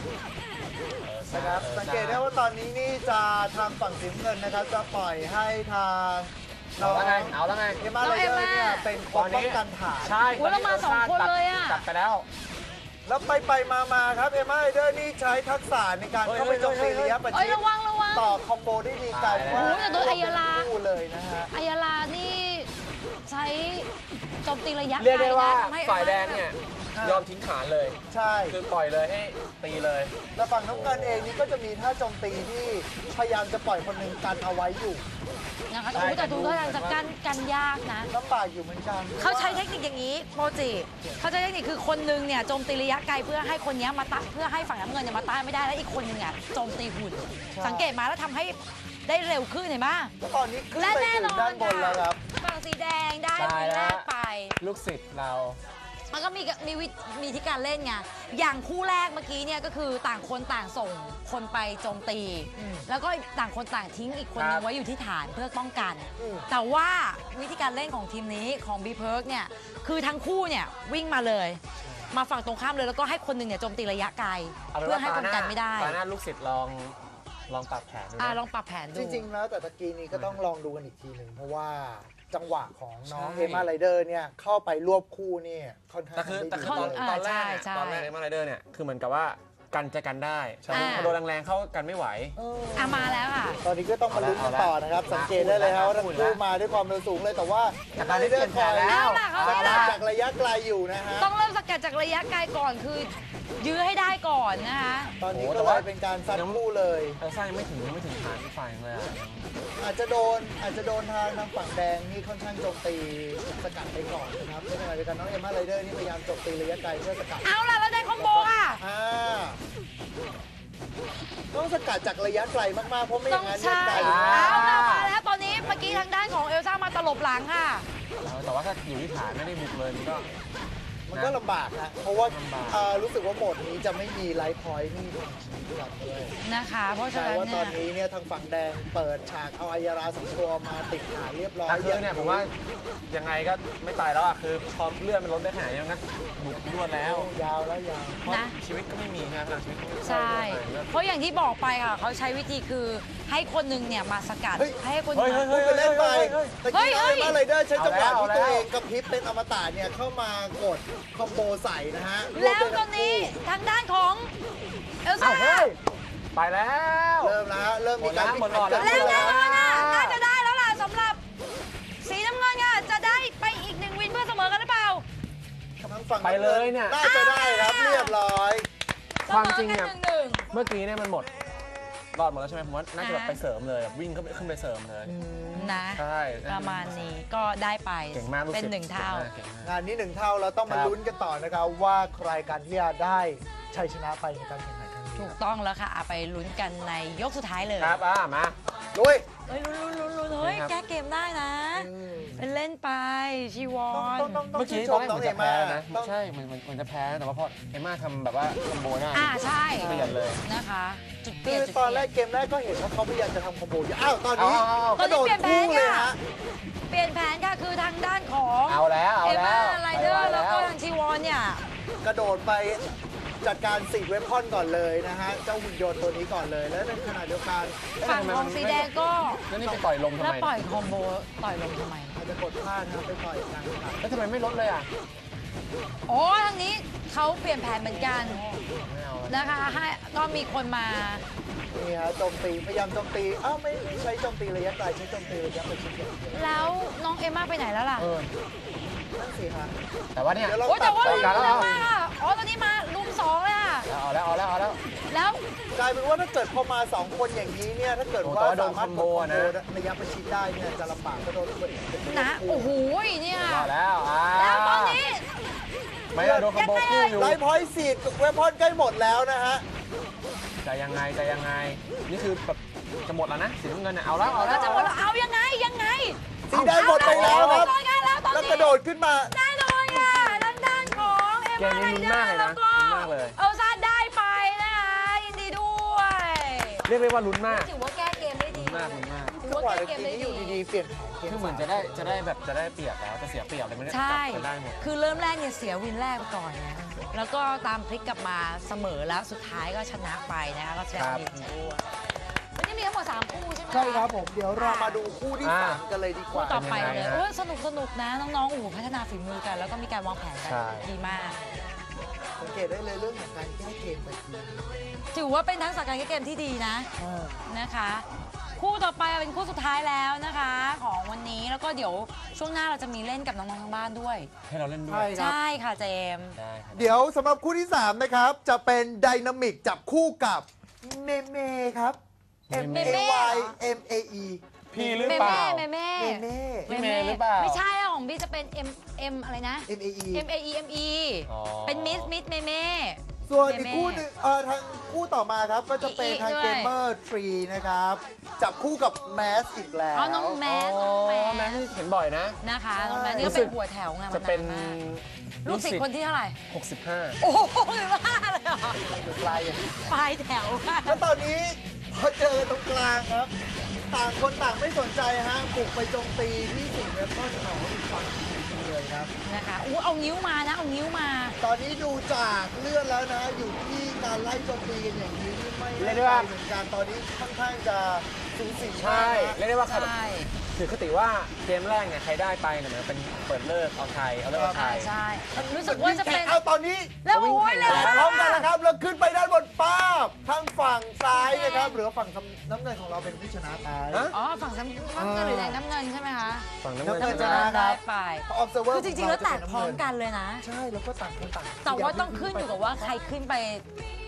[SPEAKER 2] นะครับสังเกตได้ว่าตอนนี้นี่จะทางฝั่งสีน้ำเงินนะครับจะปล่อยให้ทางน้
[SPEAKER 3] เอา
[SPEAKER 2] อง
[SPEAKER 3] แล้วไง เอาแล้วไง
[SPEAKER 2] เอมมาไรเดอร์เนี่ยเป็นคนป้องกันฐาน
[SPEAKER 3] ใช่
[SPEAKER 1] อุ๊ยเรามาสองคนเลยอะ
[SPEAKER 3] จับไปแล้ว
[SPEAKER 2] แล้วไปมาครับเอมมาไรเดอร์นี่ใช้ทักษะในการเข้าไปโจมตีระยะประ
[SPEAKER 1] เอ้ย
[SPEAKER 2] ชิด
[SPEAKER 1] ระวัง
[SPEAKER 2] ต่อคอมโบได้ดีกลายเป็นว่า
[SPEAKER 1] โอ้โหแต่โดนอัยยาลา
[SPEAKER 2] คู่เลยนะฮะ
[SPEAKER 1] อายาลานี่ใช้โจมตีระยะ
[SPEAKER 3] เรียกได้ว่า
[SPEAKER 1] ไกลนะทำให้
[SPEAKER 3] ฝ่ายแดงเนี่ย ยอมทิ้งฐานเลย
[SPEAKER 2] ใช่
[SPEAKER 3] คือปล่อยเลยให้ตีเลย
[SPEAKER 2] แล้วฝั่งน้ำเงินเองนี่ก็จะมีท่าโจมตีที่พยายามจะปล่อยคนหนึ่งกันเอาไว้อยู่
[SPEAKER 1] นะคะแต่แต่ดูท่าทางจะกันยากนะ
[SPEAKER 2] ลำบากอยู่เหมือนกัน
[SPEAKER 1] เขาใช้เทคนิคอย่างนี้โมจิเขาใช้เทคนิคคือคนนึงเนี่ยโจมตีระยะไกลเพื่อให้คนเนี้ยมาต้านเพื่อให้ฝั่งน้ำเงินเนี่ยมาต้านไม่ได้แล้วอีกคนนึงเนี่ยโจมตีหุ่น สังเกตมาแล้วทำให้ได้เร็วขึ้นเห็นไหม
[SPEAKER 2] แล้วตอนนี้ขึ้น
[SPEAKER 1] และ
[SPEAKER 2] ไป
[SPEAKER 1] แน่
[SPEAKER 2] ถึ
[SPEAKER 1] น
[SPEAKER 2] ง
[SPEAKER 1] อน
[SPEAKER 2] ด้านบนแล้วครับ
[SPEAKER 1] ฝั่งสีแดงได้
[SPEAKER 3] ได้
[SPEAKER 1] ที
[SPEAKER 3] แล้
[SPEAKER 1] แร
[SPEAKER 3] ว
[SPEAKER 1] กไป
[SPEAKER 3] ลูกศิษย์เรา
[SPEAKER 1] มันก็มีวิธีการเล่นไง อย่างคู่แรกเมื่อกี้เนี่ยก็คือต่างคนต่างส่งคนไปโจมตี แล้วก็ต่างคนต่างทิ้งอีกคนนึ
[SPEAKER 3] ครั
[SPEAKER 1] ง
[SPEAKER 3] บ
[SPEAKER 1] ไว้อยู่ที่ฐานเพื่อป้องกัน
[SPEAKER 2] อืม
[SPEAKER 1] แต่ว่าวิธีการเล่นของทีมนี้ของบีเพิร์กเนี่ยคือทั้งคู่เนี่ยวิ่งมาเลย มาฝั่งตรงข้ามเลยแล้วก็ให้คนหนึ่งเนี่ยโจมตีระยะไกล
[SPEAKER 3] าป็
[SPEAKER 1] เพื่อให้
[SPEAKER 3] ว่า
[SPEAKER 1] คนกันไม่ได้
[SPEAKER 3] ตาหน้าลูกศิษย์ลองปรับแผนดูนะ
[SPEAKER 1] ลองปรับแผนดู
[SPEAKER 2] จริงๆแล้วแต่ตะกี้นี้ก็ต้องลองดูกันอีกทีหนึ่งเพราะว่าจังหวะของน้อง
[SPEAKER 3] ใช่
[SPEAKER 2] เอมาไรเดอร์เนี่ยเข้าไปรวบคู่นี่ค่อนข้าง
[SPEAKER 3] แต่คือ
[SPEAKER 2] ทำได้ดี
[SPEAKER 3] ตอน
[SPEAKER 2] เลย
[SPEAKER 1] อ่า
[SPEAKER 3] ตอนแรก
[SPEAKER 1] ใช่
[SPEAKER 3] ตอนแรกเอ็มอาร์ไรเดอร์เนี่ยคือเหมือนกับว่ากันจะกันได้
[SPEAKER 2] ใช่
[SPEAKER 3] พอโดนแรงๆเข้ากันไม่ไหว
[SPEAKER 1] มาแล้วค่ะ
[SPEAKER 2] ตอนนี้ก็ต้องมาลุ้นกันต่อนะครับ
[SPEAKER 3] เอาละ
[SPEAKER 2] สังเกตได้เลยครับว่า
[SPEAKER 3] เอาละ
[SPEAKER 2] ทั้งคู่มาด้วยความเร็วสูงเลยแต่ว่าเอมาไรเดอร์คอย
[SPEAKER 1] เอาล่ะเขา
[SPEAKER 2] ส
[SPEAKER 1] เอา
[SPEAKER 2] กั
[SPEAKER 1] ล่ะ
[SPEAKER 2] ดจากระยะไกลอยู่นะฮะ
[SPEAKER 1] ต้องเริ่มสกัดจากระยะไกลก่อนคือ ยื้อให้ได้ก่อนนะคะ
[SPEAKER 2] ตอนนี้
[SPEAKER 3] โอ้
[SPEAKER 2] ก็
[SPEAKER 3] แต่
[SPEAKER 2] เล
[SPEAKER 3] ว่า
[SPEAKER 2] ยเป็นการซัดคู่เลย
[SPEAKER 3] เออซ่ายังไม่ถึงฐานอีกฝ่ายเลยอะ
[SPEAKER 2] อาจจะโดนทางฝั่งแดงนี่ค่อนข้างโจมตีสกัดไปก่อนนะครับในขณะเดียวกันน้องเอมาไรเดอร์นี่พยายามโจมตีระยะไกลเพื่อสกัด
[SPEAKER 1] เอาล่ะแล้วได้คอมโบค่ะ
[SPEAKER 2] ต้องสกัดจากระยะไกลมากๆ เพราะไม่อ
[SPEAKER 1] ต้อย่าง
[SPEAKER 2] งนั้น
[SPEAKER 1] ใช่
[SPEAKER 2] เนี่ยไกล
[SPEAKER 1] เอา
[SPEAKER 2] มาก
[SPEAKER 1] ล่ะมาแล้วตอนนี้เมื่อกี้ทางด้านของเอลซ่ามาตลบหลังค่ะ
[SPEAKER 3] แต่ว่าถ้าอยู่ที่ฐานไม่ได้บุกเลยมันก็
[SPEAKER 2] มันก็ลำบากนะ เพราะว่ารู้สึกว่าโหมดนี้จะไม่มีไลฟ์พอยต์ที่ดูกันด้วย
[SPEAKER 1] นะคะ เพราะฉะ
[SPEAKER 2] ใช่
[SPEAKER 1] นั้น
[SPEAKER 2] ว่าต
[SPEAKER 1] เนี่
[SPEAKER 2] อน
[SPEAKER 1] ย
[SPEAKER 2] นี้เนี่ยทางฝั่งแดงเปิดฉากเอาอายารา2ตัวมาติดฐานเรียบร้อย
[SPEAKER 3] แต่คือเนี่ยผมว่ายังไงก็ไม่ตายแล้วอ่ะคือพอเลื่อนมันลดได้ขนาดนี้มันก็บุกรวดแล้ว
[SPEAKER 2] ยาวแล้วยาว
[SPEAKER 3] เพราะ
[SPEAKER 1] นะ
[SPEAKER 3] ชีวิตก็ไม่มีนะพลังชีวิตก็ไม่มี
[SPEAKER 1] ใช่ เพราะอย่างที่บอกไปค่ะเขาใช้วิธีคือให้คนหนึงเนี่ยมาสกัด ให้คนหนึงมา
[SPEAKER 2] พูดไปเล่นไปตะ
[SPEAKER 1] เฮ้
[SPEAKER 2] กี้
[SPEAKER 1] ย
[SPEAKER 2] เอ
[SPEAKER 1] เฮ้ย
[SPEAKER 2] มาไรเดอร์ใช้จังหวะ
[SPEAKER 3] เอา
[SPEAKER 2] ที่
[SPEAKER 3] แล้ว
[SPEAKER 2] ตัวเองกระพริบเป็นอมตะเนี่ยเข้ามากดคอมโบใส่นะฮะ
[SPEAKER 1] แล้วตอนนี้ทางด้านของเอลซ่า
[SPEAKER 3] อ้าวเฮ้ยไปแล้ว
[SPEAKER 2] เริ่มแล้วเริ่มมีการ
[SPEAKER 3] หมดแล้ว
[SPEAKER 2] เกิด
[SPEAKER 1] แล้
[SPEAKER 2] ขึ้
[SPEAKER 1] วน แน่
[SPEAKER 2] แล้ว
[SPEAKER 1] นอนอ่ะน่าจะได้แล้วล่ะสำหรับสีน้ำเงินค่ะจะได้ไปอีก1 วินเพื่อเสมอกันหรือเปล่า
[SPEAKER 2] ทางฝั่ง
[SPEAKER 3] ไปเลยเนี่ย
[SPEAKER 2] น่าจะได้ครับเรียบร้อย
[SPEAKER 3] ความจริง
[SPEAKER 1] เส
[SPEAKER 3] เนี่ย
[SPEAKER 1] มอกัน1-1
[SPEAKER 3] เมื่อกี้เนี่ยมันหมดรอดหมดแล้วใช่ไหมผมว่าน่าจะแบบไปเสริมเลยแบบวิ่งขึ้นไปเสริมเลย
[SPEAKER 1] นะ
[SPEAKER 3] ใช่
[SPEAKER 1] ประมาณนี้ก็ได้ไป
[SPEAKER 3] เก่งมากลูก
[SPEAKER 1] เป็น
[SPEAKER 3] ศิษย์
[SPEAKER 1] หนึ่งเท่า
[SPEAKER 3] เก่งมาก
[SPEAKER 2] งานนี้1 เท่าเราต้องมา
[SPEAKER 3] ครับ
[SPEAKER 2] ลุ้นกันต่อนะครับว่าใครกันที่จะได้ชัยชนะไปในการแข่งขันครั้งนี้
[SPEAKER 1] ถูกต้องแล้วค่ะเอาไปลุ้นกันในยกสุดท้ายเลย
[SPEAKER 3] ครับมา
[SPEAKER 2] ลุย
[SPEAKER 1] เฮ้ยลุ้นเฮ้ย
[SPEAKER 3] ครับ
[SPEAKER 1] แก้เกมได้นะ เป็นเล่นไปชีวอน
[SPEAKER 2] ต้อง
[SPEAKER 3] เมื่อกี้
[SPEAKER 2] ช
[SPEAKER 3] ตอน
[SPEAKER 2] ม
[SPEAKER 3] แรก
[SPEAKER 2] น้
[SPEAKER 3] เห
[SPEAKER 2] อง
[SPEAKER 3] มือน
[SPEAKER 2] เอ
[SPEAKER 3] จะ
[SPEAKER 2] มา
[SPEAKER 3] แพ้นะ
[SPEAKER 2] ต้อง
[SPEAKER 3] ใช่เหมือนจะแพ้แต่ว่าพอเอมม่าทำแบบว่าคอมโบได้
[SPEAKER 1] ใช่
[SPEAKER 3] เปลี่ยนเลย
[SPEAKER 1] นะคะ จุดเป
[SPEAKER 2] คื
[SPEAKER 1] ลี่ยน
[SPEAKER 2] อ
[SPEAKER 1] จุด
[SPEAKER 2] ตอน
[SPEAKER 1] เป
[SPEAKER 2] แร
[SPEAKER 1] ลี่ย
[SPEAKER 2] ก
[SPEAKER 1] น
[SPEAKER 2] เกมแรกก็เห็นว่าเขาพยายามจะทำคอมโบอยู่อ้าวตอนนี้
[SPEAKER 1] ตอนนี้
[SPEAKER 2] กระโดด
[SPEAKER 1] เปลี่ยนแผน
[SPEAKER 2] คู่เลย
[SPEAKER 1] ค่ะ
[SPEAKER 2] ฮะ
[SPEAKER 1] เปลี่ยนแผนค่ะคือทางด้านของ
[SPEAKER 3] เอาแล้ว
[SPEAKER 1] เอม่า
[SPEAKER 3] แล้ว
[SPEAKER 1] ไรเดอร์แล้วก็
[SPEAKER 3] ไป
[SPEAKER 1] ทางชีวอนเนี่ย
[SPEAKER 2] กระโดดไปจัดการ4เวพอนก่อนเลยนะฮะเจ้าหุ่นยนต์ตัวนี้ก่อนเลย แล้วในขณะเดียวกัน
[SPEAKER 1] ฝั่งของสีแดงก็
[SPEAKER 3] แล้วนี่ไปต่อยลมทำ
[SPEAKER 1] แล้ว
[SPEAKER 3] ไม
[SPEAKER 1] ปล่อยคอมโบต่อยลงทำไม
[SPEAKER 2] อาจจะกดพลาดนะครับไปต่อยกลางอากาศ
[SPEAKER 3] แล้วทำไมไม่ลดเลยอ่ะ
[SPEAKER 1] โอ้ทางนี้เขาเปลี่ยนแผนเหมือนกัน
[SPEAKER 3] ไม่เอา
[SPEAKER 1] นะคะให้ก็มีคนมา
[SPEAKER 2] นี่ฮะโจมตีพยายามโจมตีอ้าวไม่ใช้โจมตีระยะไกลใช้โจมตีระยะประชิดอย่างเดียว
[SPEAKER 1] แล้วน้องเอมม่าไปไหนแล้วล่ะ
[SPEAKER 3] เออ
[SPEAKER 2] นั่นสิฮะ
[SPEAKER 3] แต่ว่าเนี่ย
[SPEAKER 2] เดี๋ยวเรา
[SPEAKER 1] โอ้ยแต่ว่า
[SPEAKER 2] ตั
[SPEAKER 1] ลุ
[SPEAKER 2] ด
[SPEAKER 1] ม
[SPEAKER 2] ไป
[SPEAKER 1] เยอะมากอ่ะอ๋อตอนนี้มาลุม2เลยอ่ะ
[SPEAKER 3] เอาแล้ว
[SPEAKER 1] แล้ว
[SPEAKER 2] กลายเป็นว่าถ้าเกิดพอมา2คนอย่างนี้เนี่ยถ้าเกิด
[SPEAKER 3] โอ้
[SPEAKER 2] ว่า
[SPEAKER 3] แต่ว่าโดน
[SPEAKER 2] สามารถ
[SPEAKER 3] คอม
[SPEAKER 2] ก
[SPEAKER 3] โบ
[SPEAKER 2] ดคอมโบ
[SPEAKER 3] นะ
[SPEAKER 2] ระยะประชิดได้เนี่ยจะลำบากก็โดนเปิด
[SPEAKER 1] นะโอ้โหเนี่ย
[SPEAKER 3] เอาแล้ว
[SPEAKER 1] แล้วตอนนี้
[SPEAKER 3] ไม่เอาโดนคอมโบคู่อยู่
[SPEAKER 2] ไลฟ์พอยต์4กับเวพอนใกล้หมดแล้วนะฮะ
[SPEAKER 3] จะยังไงนี่คือแบบจะหมดแล้วนะสีน้ำเงินเนี่ยเอาแล้ว
[SPEAKER 1] เราจะหมดแล้วเอายังไง
[SPEAKER 2] สีแดงหมดไปแล้วครับ
[SPEAKER 1] เอาแล้วตอน
[SPEAKER 2] แล้ว
[SPEAKER 1] นี้
[SPEAKER 2] กระโดดขึ้นมา
[SPEAKER 1] ได้เลยอ่ะด้านของเอม
[SPEAKER 3] เกม
[SPEAKER 1] ม่า
[SPEAKER 3] นี้
[SPEAKER 1] ไร
[SPEAKER 3] ลุ้น
[SPEAKER 1] เดอ
[SPEAKER 3] มาก
[SPEAKER 1] ร์
[SPEAKER 3] เลย
[SPEAKER 1] แล้วก็
[SPEAKER 3] นะลุ้นมากเลย
[SPEAKER 1] เอลซ่าได้ไปนะคะยินดีด้วย
[SPEAKER 3] เรียกได้ว่าลุ้นมาก
[SPEAKER 1] ถือว่าแก้เกมได้ดี
[SPEAKER 3] ลุ้นมาก
[SPEAKER 1] ถือ
[SPEAKER 2] จัง
[SPEAKER 1] ว่า
[SPEAKER 2] หวะ
[SPEAKER 1] แก้
[SPEAKER 2] เมื่อ
[SPEAKER 1] เกม
[SPEAKER 2] กี้
[SPEAKER 1] ได้
[SPEAKER 2] นี้อ
[SPEAKER 1] ดี
[SPEAKER 2] ยู่ดีๆเปลี่ยนแผนเกม
[SPEAKER 3] คือเหมือนจะได้เปรียบแล้วจะเสียเปรียบเลยไม่ได้กลั
[SPEAKER 1] ใช่
[SPEAKER 3] บกันได้หมด
[SPEAKER 1] คือเริ่มแรกเนี่ยเสียวินแรกไปก่อนนะแล้วก็ตามพลิกกลับมาเสมอแล้วสุดท้ายก็ชนะไปนะคะก็แสดงความยินดีด้วยวันนี้มีทั้งหมด3คู่ใช่ไหมะ
[SPEAKER 2] ใช่ครับผมเดี๋ยวเรามาดูคู่ที่ 3 กันเลยดีก
[SPEAKER 1] คู่
[SPEAKER 2] ว่า
[SPEAKER 1] ต่อไป
[SPEAKER 3] เป็นยังไง
[SPEAKER 1] เลย
[SPEAKER 3] ฮะ
[SPEAKER 1] โอ้ยสนุกนะ น้องๆโอ้โหพัฒนาฝีมือกัน แล้วก็มีการวางแผนกัน
[SPEAKER 3] ใช่
[SPEAKER 1] ดีมาก
[SPEAKER 2] สังเกตได้เลยเรื่องของการแก้เกมแต่ที
[SPEAKER 1] ถือว่าเป็นทั้งสการแก้เกมที่ดีนะนะคะ คู่ต่อไปเป็นคู่สุดท้ายแล้วนะคะ ของวันนี้แล้วก็เดี๋ยวช่วงหน้าเราจะมีเล่นกับน้องๆทางบ้านด้วย
[SPEAKER 3] ให้เราเล่นด้ว
[SPEAKER 2] ใช่
[SPEAKER 3] ย
[SPEAKER 2] ครับ
[SPEAKER 1] ใช่ค่ะเจมส์
[SPEAKER 3] ได้ครับ
[SPEAKER 2] เดี๋ยวสำหรับคู่ที่ 3 นะครับ จะเป็นไดนามิกจับคู่กับเมเมครับ M A Y M A E
[SPEAKER 3] พี่หรือ
[SPEAKER 1] เม
[SPEAKER 3] เปล่า
[SPEAKER 1] เม่เมเม่
[SPEAKER 2] เมเม
[SPEAKER 3] พี่เมย์หรือเปล่า
[SPEAKER 1] ไม่ใช่อะของพี่จะเป็น M อะไรนะ
[SPEAKER 2] M A E
[SPEAKER 1] M A E M E
[SPEAKER 3] อ๋อ
[SPEAKER 1] เป็นมิสเมเม่
[SPEAKER 2] ส่วนอีก
[SPEAKER 1] เมเม่
[SPEAKER 2] คู่หนึงทางคู่ต่อมาครับ ก็จะเป็นทาง
[SPEAKER 1] ด้วย
[SPEAKER 2] เกมเมอร์ทรีนะครับ จับคู่กับแมสอีกแล้ว
[SPEAKER 1] อ๋อน้องแมสน้องแม
[SPEAKER 3] แม่
[SPEAKER 1] ส
[SPEAKER 3] ที่เห็นบ่อยนะ
[SPEAKER 1] นะคะน้องแมสนี่
[SPEAKER 3] รู้
[SPEAKER 1] ก็
[SPEAKER 3] สึ
[SPEAKER 1] เป็
[SPEAKER 3] ก
[SPEAKER 1] นหัวแถวไง
[SPEAKER 3] จะเป็น
[SPEAKER 1] มานานมากลูกศิษย์คนที่เท่าไหร่
[SPEAKER 3] 65
[SPEAKER 1] โอ้โหหรือว่าเลยเหรอ
[SPEAKER 2] อยู่ปลายอย่างนี้
[SPEAKER 1] ปลายแถวค่ะ
[SPEAKER 2] แล้วตอนนี้พอเจอตรงกลางครับ ต่างคนต่างไม่สนใจฮะบุกไปโจมตีที่สิ่งเวพอนของอีกฝั่งเลยครับ
[SPEAKER 1] นะคะอู้เอานิ้วมานะเอานิ้วมา
[SPEAKER 2] ตอนนี้ดูจากเลื่อนแล้วนะ อยู่ที่การไล่โจมตีกันอย่างนี้ไม่
[SPEAKER 3] เรียกได้ว่า
[SPEAKER 2] เหมือนกันตอนนี้ค่อนข้างจะสูสี
[SPEAKER 3] ใช่
[SPEAKER 2] มาก
[SPEAKER 3] เรียกได้ว่าใคร
[SPEAKER 1] ใช่
[SPEAKER 3] ถือคติว่าเกมแรกเนี่ยใครได้ไปเนี่ยมันเป็นเปิดเลิกเอาไทยเอาเลิกเอาไทย
[SPEAKER 1] ใช่รู้สึกว่าจะเป็น
[SPEAKER 2] เอาตอนนี้
[SPEAKER 1] แล้วโอ้ยเร็ว
[SPEAKER 2] พ
[SPEAKER 1] มา
[SPEAKER 2] ร้อมกัน
[SPEAKER 1] ก
[SPEAKER 2] นะครับเราขึ้นไปด้านบนป้าบทางฝั่งซ้ายนะครับหรือว่าฝั่งน้ำเงินของเราเป็นผู้ชนะไป
[SPEAKER 3] ฮะ
[SPEAKER 1] อ๋อฝั่งน้ำเงินหรือแดงน้ำเงินใช่ไหมคะ
[SPEAKER 3] ฝั่งน้ำเงิน
[SPEAKER 2] น้ำเงิน
[SPEAKER 3] ช
[SPEAKER 2] ช
[SPEAKER 3] นะ
[SPEAKER 2] นะ
[SPEAKER 1] ได้ไป
[SPEAKER 2] observer
[SPEAKER 1] คือจริงๆแล้วแตกพร้อมกันเลยนะ
[SPEAKER 2] ใช่แล้วก็ต่างคนต่าง
[SPEAKER 1] แต่ว่าต้องขึ้นอยู่กับว่าใครขึ้นไป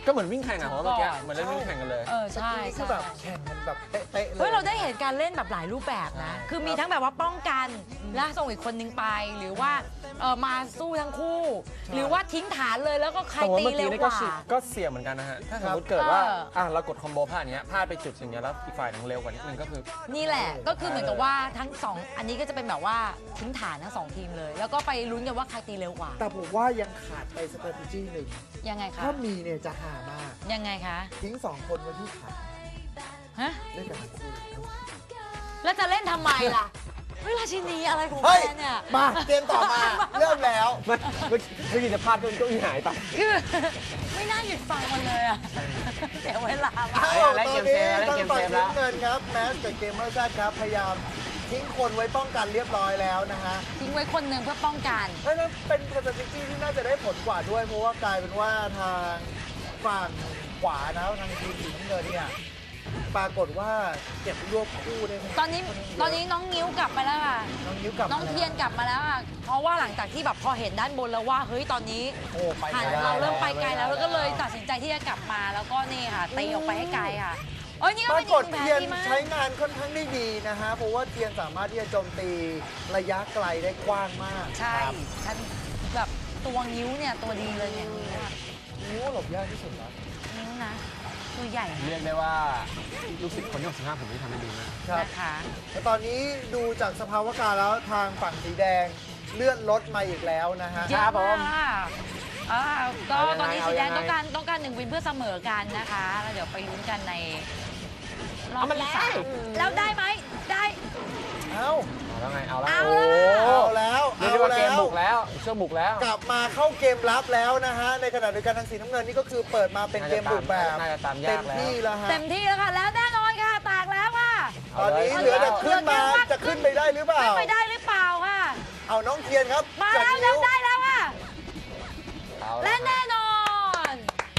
[SPEAKER 3] ก็เหมือนวิ่งแข่งอะผมว่าเมื่อกี้เหมือนเล่นวิ่งแข่งกันเลย
[SPEAKER 1] ใช่
[SPEAKER 2] นี่คือแบบแข่งกันแบบเป๊ะๆเลย
[SPEAKER 1] เฮ้ยเราได้เห็นการเล่นแบบหลายรูปแบบนะ คือมีทั้งแบบว่าป้องกันแล้วส่งอีกคนนึงไป หรือว่ามาสู้ทั้งคู่ หรือว่าทิ้งฐานเลยแล้วก็ใคร
[SPEAKER 3] แต่ว่า
[SPEAKER 1] ตี
[SPEAKER 3] เมื่อ
[SPEAKER 1] เร็
[SPEAKER 3] กี้
[SPEAKER 1] ว
[SPEAKER 3] นี่
[SPEAKER 1] ก
[SPEAKER 3] ก็
[SPEAKER 1] ว่า
[SPEAKER 3] ก็เสี่ยงเหมือนกันนะฮะ ถ้าสมมติเกิดว่า
[SPEAKER 1] เออ
[SPEAKER 3] เรากดคอมโบพลาดอย่างเงี้ยพลาดไปจุดอย่างเงี้ยแล้วอีกฝ่ายหนึงเร็วกว่านิดนึงก็คือ
[SPEAKER 1] นี่แหละ ก็คือเหมือนกับว่าทั้งสองอันนี้ก็จะเป็นแบบว่าทิ้งฐานทั้งสองทีมเลย แล้วก็ไปลุ้นกันว่าใครตีเร็วกว่า
[SPEAKER 2] แต่ผมว่ายังขาดไป strategy หนึ่ง
[SPEAKER 1] ยังไงคะ
[SPEAKER 2] ถ้ามีเนี่ยจะหามาก
[SPEAKER 1] ยังไงคะ
[SPEAKER 2] ทิ้งสองคนไว้ที่ขา
[SPEAKER 1] ฮะ
[SPEAKER 2] เล่นกันทั้งคู่
[SPEAKER 1] แล้วจะเล่นทำไมล่ะเฮ้ยราชินีอะไรของ
[SPEAKER 2] เฮ้ย
[SPEAKER 1] แกเนี่ย
[SPEAKER 2] มาเกมต่อมา เริ่มแล้ว
[SPEAKER 3] เมื่อกี้จะพลาดก็อีหายไป
[SPEAKER 1] คือไม่น่าหยุดฟังมันเลยอะเสียเวลามาก
[SPEAKER 2] อ้าว
[SPEAKER 3] เล่
[SPEAKER 2] ต
[SPEAKER 3] น
[SPEAKER 2] อน
[SPEAKER 3] เกม
[SPEAKER 2] นี้
[SPEAKER 3] เซฟแล้ว
[SPEAKER 2] ทาง
[SPEAKER 3] เล่นเกม
[SPEAKER 2] ฝั่ง
[SPEAKER 3] เซฟแล้ว
[SPEAKER 2] น้ำเงินครับแมสกับเกมเมอร์แซดครับพยายามทิ้งคนไว้ป้องกันเรียบร้อยแล้วนะฮะ
[SPEAKER 1] ทิ้งไว้คนหนึ่งเพื่อป้องกัน
[SPEAKER 2] เพราะฉะนั้นเป็น strategy ที่น่าจะได้ผลกว่าด้วย เพราะว่ากลายเป็นว่าทางฝั่งขวานะทางทีมสีน้ำเงินเนี่ยปรากฏว่าเก็บรวบคู่ได้ไหม
[SPEAKER 1] ตอนนี้น้องนิ้วกลับไปแล้วค่ะ
[SPEAKER 2] น้องนิ้วกลับ
[SPEAKER 1] น้องเทียนกลับมาแล้วค่ะ เพราะว่าหลังจากที่แบบพอเห็นด้านบนแล้วว่าเฮ้ยตอนนี้
[SPEAKER 2] โอ้ไป
[SPEAKER 1] หัน
[SPEAKER 2] ไม่ได้
[SPEAKER 1] เราเริ่มไปไกลแล้วก็เลยตัดสินใจที่จะกลับมาแล้วก็นี่ค่ะตีออกไปให้ไกลค่ะโอ้ยนี่ก็
[SPEAKER 2] ป
[SPEAKER 1] เป็
[SPEAKER 2] ราน กฏ
[SPEAKER 1] อีกแผ
[SPEAKER 2] เทียน
[SPEAKER 1] นที่มาก
[SPEAKER 2] ใช้งานค่อนข้างได้ดีนะฮะ เพราะว่าเทียนสามารถที่จะโจมตีระยะไกลได้กว้างมาก
[SPEAKER 1] ใช่ฉันแบบตัวนิ้วเนี่ยตัวดีเลยเนี่ยนิ้วอะ
[SPEAKER 2] นิ้วหลบยากที่สุดแล้ว
[SPEAKER 1] นิ้วนะตัวใหญ่
[SPEAKER 3] เรียกได้ว่าลูกศิษย์คนที่65ผมที่ทำได้ดีมาก
[SPEAKER 2] ครับ
[SPEAKER 1] นะคะ
[SPEAKER 2] แต่ตอนนี้ดูจากสภาวะการแล้วทางฝั่งสีแดงเลื่อนลดมาอีกแล้วนะฮะ
[SPEAKER 1] เยอะมากค่ะก็
[SPEAKER 3] เอายังไง
[SPEAKER 1] ตอนนี้สีแดง
[SPEAKER 3] เอายังไง
[SPEAKER 1] ต้องการ1 วินเพื่อเสมอกันนะคะแล้วเดี๋ยวไปลุ้นกันในรอบ
[SPEAKER 3] เอามา
[SPEAKER 1] ที่
[SPEAKER 3] เลย
[SPEAKER 1] สามแล้วได้ไหมได้
[SPEAKER 2] เอ้า
[SPEAKER 3] เอาแล้วไงเอาแล้ว
[SPEAKER 1] เอา
[SPEAKER 3] โอ้
[SPEAKER 1] แล้ว
[SPEAKER 2] เอาแล้ว
[SPEAKER 3] เรียกได้ว่าเกมบุกแล้วช่วงบุกแล้ว
[SPEAKER 2] กลับมาเข้าเกมรับแล้วนะฮะ ในขณะเดียวกันทางสีน้ำเงินนี่ก็คือเปิดมาเป็นเกมบุกแบบ
[SPEAKER 3] น่าจะตามยาก
[SPEAKER 2] เต็ม
[SPEAKER 3] แล้ว
[SPEAKER 2] ที่แล้วฮะ
[SPEAKER 1] เต็มที่แล้วค่ะ แล้วแน่นอนค่ะแตกแล้วค่ะ
[SPEAKER 2] ตอนนี้เหลือแต่ขึ้นมาจะขึ้นไปได้หรือเปล่า
[SPEAKER 1] ขึ้นไปได้หรือเปล่าค่ะ
[SPEAKER 2] เอาน้องเทียนครับ
[SPEAKER 1] มา
[SPEAKER 2] จาก
[SPEAKER 1] แล้ว
[SPEAKER 2] นิ้ว
[SPEAKER 1] ได้แล้วค่ะ
[SPEAKER 3] เอา
[SPEAKER 1] และ
[SPEAKER 3] แล้ว
[SPEAKER 1] แน่นอน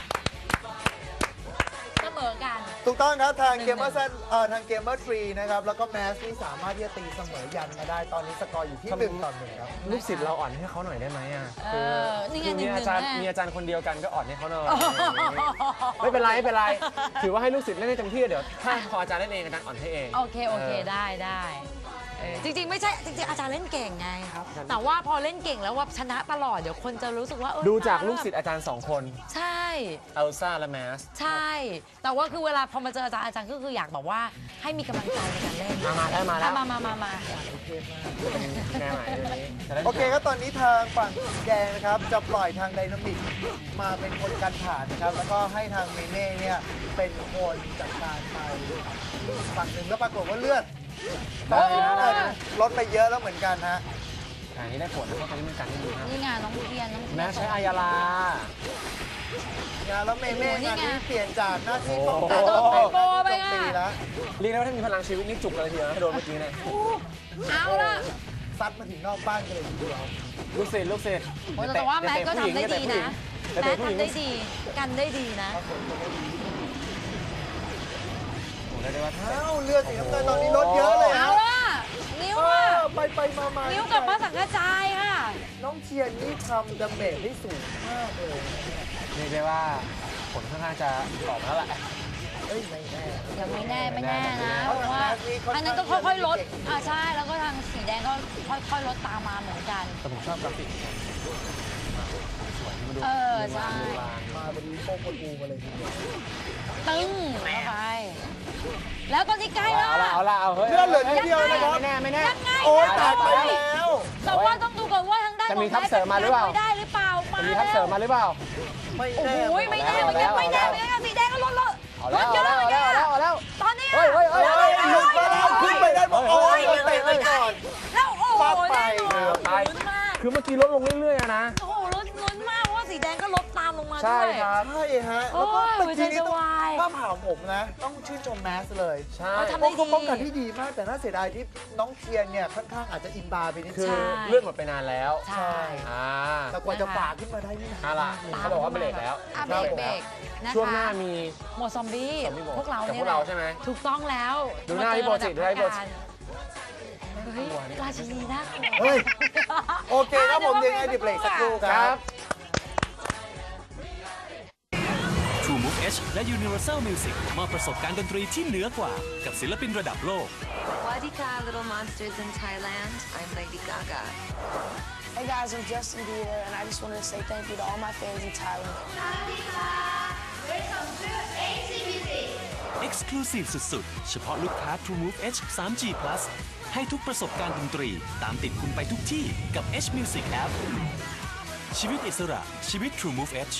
[SPEAKER 1] เสมอกัน
[SPEAKER 2] ถูกต้องครับทางเกมเมอ
[SPEAKER 1] 1-1
[SPEAKER 2] ร์ทางเกมเมอร์ทรีนะครับแล้วก็แมสนี่สามารถที่จะตีเสมอยันมาได้ตอนนี้สกอร์อยู่ที่1-1ครับ
[SPEAKER 3] ลูกศิษย์เราอ่อนให้เขาหน่อยได้ไหมอ่ะ
[SPEAKER 1] นี่ไง
[SPEAKER 3] คือมี
[SPEAKER 1] 1-1
[SPEAKER 3] อาจารย์
[SPEAKER 1] แน่
[SPEAKER 3] มีอาจารย์คนเดียวกันก็อ่อนให้เขาหน่อยไม่เป็นไรไม่เป็นไรถือว่าให้ลูกศิษย์เล่นให้เต็มที่เดี๋ยวถ้าพออาจารย์เล่นเองอาจารย์อ่อนให้เอง
[SPEAKER 1] โอเคได้จริงๆไม่ใช่จริงๆอาจารย์เล่นเก่งไงแต่ว่าพอเล่นเก่งแล้วว่าชนะตลอดเดี๋ยวคนจะรู้สึกว่า
[SPEAKER 3] ดูจากลูกศิษย์อาจารย์2 คน
[SPEAKER 1] ใช่
[SPEAKER 3] เอลซ่าและแมส
[SPEAKER 1] ใช่ แต่ว่าคือเวลาพอมาเจออาจารย์ก็คืออยากแบบว่าให้มีกำลังใจในการเล่น
[SPEAKER 3] มาแล้วมาแล้ว
[SPEAKER 1] มา
[SPEAKER 2] โอเคมาก
[SPEAKER 3] แม่ใหม่เรื่องนี้จะได้
[SPEAKER 2] โอเคครับตอนนี้ทางฝั่งสีแดงนะครับจะปล่อยทางไดนามิกมาเป็นคนกันผ่านนะครับแล้วก็ให้ทางเมเน่เนี่ยเป็นคนจัดการไปฝั่งหนึ่งแล้วปรากฏว่าเลือดลดไปเยอะแล้วเหมือนกันฮะ
[SPEAKER 3] อันนี้ได้ผลนะเพราะตอนนี้มันกันได้ดีมาก
[SPEAKER 1] นี่ไงน้องเทียน
[SPEAKER 3] แม้ใช้อายาลา
[SPEAKER 2] แล้วเมเน่
[SPEAKER 1] นี่
[SPEAKER 2] งาน
[SPEAKER 1] ไง
[SPEAKER 2] นี้เปลี่ยนจากหน้าที่ป้องกัน
[SPEAKER 1] โอ้โห
[SPEAKER 2] เป็นหน้า
[SPEAKER 1] ไป
[SPEAKER 2] ที่โจม
[SPEAKER 1] ไง
[SPEAKER 2] ตีแล้ว
[SPEAKER 3] เรียกได้ว่าถ้ามีพลังชีวิตนี่จุกเลยทีเดียวนะถ้าโดนเมื่อกี้เนี่ย
[SPEAKER 1] เอาละ
[SPEAKER 2] ซัดมาถึงนอกบ้านกันเลยทีเดียว
[SPEAKER 3] ลูกศิษย์ลูกศิษย์
[SPEAKER 1] โอ้แต่ว่าแม็กก็ทำได้ดีนะ
[SPEAKER 3] แต่
[SPEAKER 1] แม็ก
[SPEAKER 3] ผู้หญิง
[SPEAKER 1] ทำได้ดีกันได้ดีนะ
[SPEAKER 3] ได้ได้ว่า
[SPEAKER 2] อ้าวเลือดสีน้ำเงินตอนนี้ลดเยอะเลย
[SPEAKER 1] เอา
[SPEAKER 2] ฮะ
[SPEAKER 1] ละนิ้ว
[SPEAKER 2] เอ
[SPEAKER 1] อะ
[SPEAKER 2] อไปมา
[SPEAKER 1] นิ้วกับพระสังฆจายค่ะ
[SPEAKER 2] น้องเชียร์นี่ทำดาเมจได้สูงมากเลย
[SPEAKER 3] เรียกได้ว่าผลค่อนข้างจะออกมาแล้วแหละ
[SPEAKER 2] เอ้ยไม่แน่
[SPEAKER 1] ยังไม่แน่นะ
[SPEAKER 2] เพราะ
[SPEAKER 1] เพราะว่า
[SPEAKER 2] ทางแม็กนี่ค่อนข้าง
[SPEAKER 1] อันนั้นก็ค่อยๆลด
[SPEAKER 2] เก่ง
[SPEAKER 1] ใช่แล้วก็ทางสีแดงก็ค่อยๆลดตามมาเหมือนกัน
[SPEAKER 3] แต่ผมชอบกราฟิกสวยที่มาดู
[SPEAKER 1] ใช่
[SPEAKER 2] มาเป็นโป๊กปูมาเลยทีเดียว
[SPEAKER 1] ตึ้งเข้าไป แล้วตอนนี้ใกล้แล้ว
[SPEAKER 3] เอาละเอาเฮ้ย
[SPEAKER 2] เลือดเหลือนิดเดียวนะครับ
[SPEAKER 3] ไม่แน่ไม่แน่
[SPEAKER 1] ยังไง
[SPEAKER 2] โอ้ยแตกไปแล้ว
[SPEAKER 1] แต่ว่าต้องดูก่อนว่าทางด้าน
[SPEAKER 3] จะมีทัพเสริมมาหรือเปล่า
[SPEAKER 1] ไม่ได้หรือเปล่ามา
[SPEAKER 3] มีทัพเสริมมาหรือเปล่า
[SPEAKER 2] ไม่
[SPEAKER 1] โอ้
[SPEAKER 2] แน่
[SPEAKER 1] โหไม่แน่เหมือนกันไม่แน่เหมือนกันสีแดงก็ลด
[SPEAKER 3] เอา
[SPEAKER 1] ล
[SPEAKER 3] แล้ว
[SPEAKER 1] ดเย
[SPEAKER 3] เอา
[SPEAKER 1] อะ
[SPEAKER 3] แล้ว
[SPEAKER 1] เหมือน
[SPEAKER 3] เอา
[SPEAKER 1] กัน
[SPEAKER 3] แล้วเอาแล้ว
[SPEAKER 1] ตอนนี้
[SPEAKER 3] เฮ้ยเฮ้ยเฮ้ย
[SPEAKER 2] เฮ้ยหลุดมาแล้วขึ้นไปได้บอกโอ้ยเตะไปก่อน
[SPEAKER 1] แล้วโอ้โห
[SPEAKER 2] ปั๊บไป
[SPEAKER 1] แน่นอนลุ้นมาก
[SPEAKER 3] คือเมื่อกี้ลดลงเรื่อยๆอะนะ
[SPEAKER 1] โอ้โหลุ้นมากเพราะว่าสีแดงก็ลดตามลงมา
[SPEAKER 3] ใช่
[SPEAKER 1] ด้วย
[SPEAKER 3] ครับ
[SPEAKER 2] ใช่ฮะ
[SPEAKER 1] โอ้
[SPEAKER 2] แล้วก็
[SPEAKER 1] ย
[SPEAKER 2] เมื่อกี้นี้ต้อง
[SPEAKER 1] หัวใจจะวาย
[SPEAKER 2] ถ้าถามผมนะ ต้องชื่นชมแมสเลย
[SPEAKER 3] ใช่
[SPEAKER 1] เขาทำ
[SPEAKER 2] เพราะเขาป้องกันที่ดีมากแต่น่าเสียดายที่น้องเทียนเนี่ยค่อนข้างอาจจะอินบาร์ไปนิด
[SPEAKER 3] คือ
[SPEAKER 1] ใช่
[SPEAKER 3] เลื่อนหมดไปนานแล้ว
[SPEAKER 1] ใช่
[SPEAKER 3] อ่า
[SPEAKER 2] แต่กว่าจะฝ่าขึ้นมาได้นี่นะ
[SPEAKER 3] เอาล่ะเขาบอกว่าเบรกแล้ว
[SPEAKER 1] อ่ะเบรกนะคะ
[SPEAKER 3] ช่วงหน้ามี
[SPEAKER 1] หมดซอมบี้
[SPEAKER 3] ซอมบี้หมด
[SPEAKER 1] พวกเรา
[SPEAKER 3] กับ
[SPEAKER 1] เนี่ย
[SPEAKER 3] พวกเราใช่ไหม
[SPEAKER 1] ถูกต้องแล้ว
[SPEAKER 3] ดูหน้าพี่โปรจิดูหน้าพี่โปรจิ
[SPEAKER 1] เฮ้ยราชินีน่ากลัว
[SPEAKER 2] เฮ้ย โอเคครับผมยังไงดิเบรกสักครู่ค
[SPEAKER 3] ค
[SPEAKER 2] รั
[SPEAKER 3] รับ บ
[SPEAKER 6] True H และ Universal Music มอบประสบการณ์ดนตรีที่เหนือกว่ากับศิลปินระดับโลก
[SPEAKER 7] Wadika, Little Monsters in Thailand. I'm Lady Gaga.
[SPEAKER 8] Hey guys, I'm Justin Bieber, and I just wanted to say thank you to all my fans in Thailand.
[SPEAKER 6] Exclusive สุดๆ เฉพาะลูกค้า TrueMove H 3G Plus ให้ทุกประสบการณ์ดนตรีตามติดคุณไปทุกที่กับ H Music App ชีวิตอิสระชีวิต TrueMove H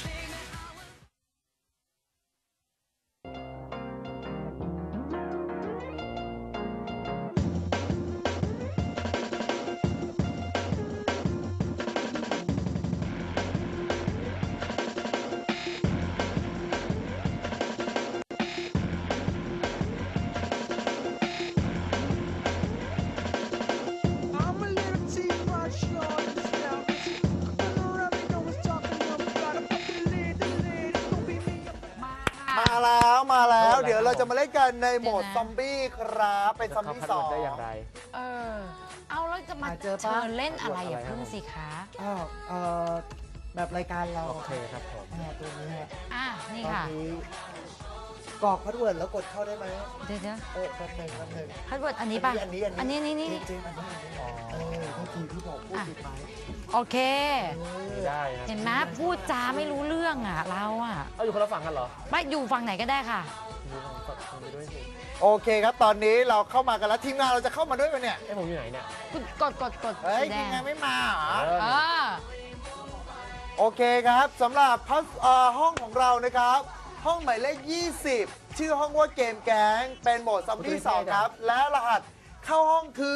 [SPEAKER 5] I'm a little teapot short and stout. Come around me, know what's talking about. I put the lid, it's gonna be me.
[SPEAKER 2] มาแล้ว
[SPEAKER 3] โทษอะไร
[SPEAKER 2] เดี๋ยวเราจะมาเล่นกันในโหมด
[SPEAKER 1] เดี๋ยวนะ
[SPEAKER 2] ซอมบี้ครับเป็นซอมบี้
[SPEAKER 3] จะ
[SPEAKER 2] ส
[SPEAKER 3] เข้า
[SPEAKER 2] อง
[SPEAKER 3] พัดลมได้อย่างไร
[SPEAKER 1] เออ เอาแล้วจะมา
[SPEAKER 2] เจอปะ
[SPEAKER 1] เชิญเล่นอะไรอย่า
[SPEAKER 3] อะไรครับ
[SPEAKER 1] พึ่งสิคะ
[SPEAKER 2] อ้าวแบบรายการเรา
[SPEAKER 3] โอเคครับผม
[SPEAKER 2] ตัวนี้ฮะ
[SPEAKER 1] อ่ะ นี่
[SPEAKER 2] ตอน
[SPEAKER 1] ค่ะ
[SPEAKER 2] นี้กรอกพาสเวิร์ดแล้วกดเข้าได้ไหม
[SPEAKER 1] เดี๋ยว
[SPEAKER 2] แป๊บหนึ่ง
[SPEAKER 1] พัดเวิร์ดอันนี้ป่ะ
[SPEAKER 2] อันนี้
[SPEAKER 1] อันนี้นี่
[SPEAKER 2] เจมส์อันนี้เท่าทีที่บอกพูดผิดไป
[SPEAKER 1] โอเค
[SPEAKER 3] ได้ครับ
[SPEAKER 1] เห็นไหมพูดจาไม่รู้เรื่องอ่ะ เราอ่ะ
[SPEAKER 3] เอาอยู่คนละฝั่งกันเหรอ
[SPEAKER 1] ไม่อยู่ฝั่งไหนก็ได้ค่ะ
[SPEAKER 3] อยู่ฝั่งไปด้วยสิ
[SPEAKER 2] โอเคครับตอนนี้เราเข้ามากันแล้วทีมงานเราจะเข้ามาด้วยไหมเนี่ย
[SPEAKER 3] เอ้ผมอยู่ไหนเนี่ย
[SPEAKER 1] กด
[SPEAKER 2] เฮ้ย
[SPEAKER 1] สีแด
[SPEAKER 2] ทีมงานไม่มาเหรอ
[SPEAKER 1] เออ
[SPEAKER 2] โอเคครับสำหรับห้องของเรานะครับ ห้องหมายเลข 20 ชื่อห้องว่าเกมแก๊งเป็นโหมดซอมบี้2ครับ และรหัสเข้าห้องคือ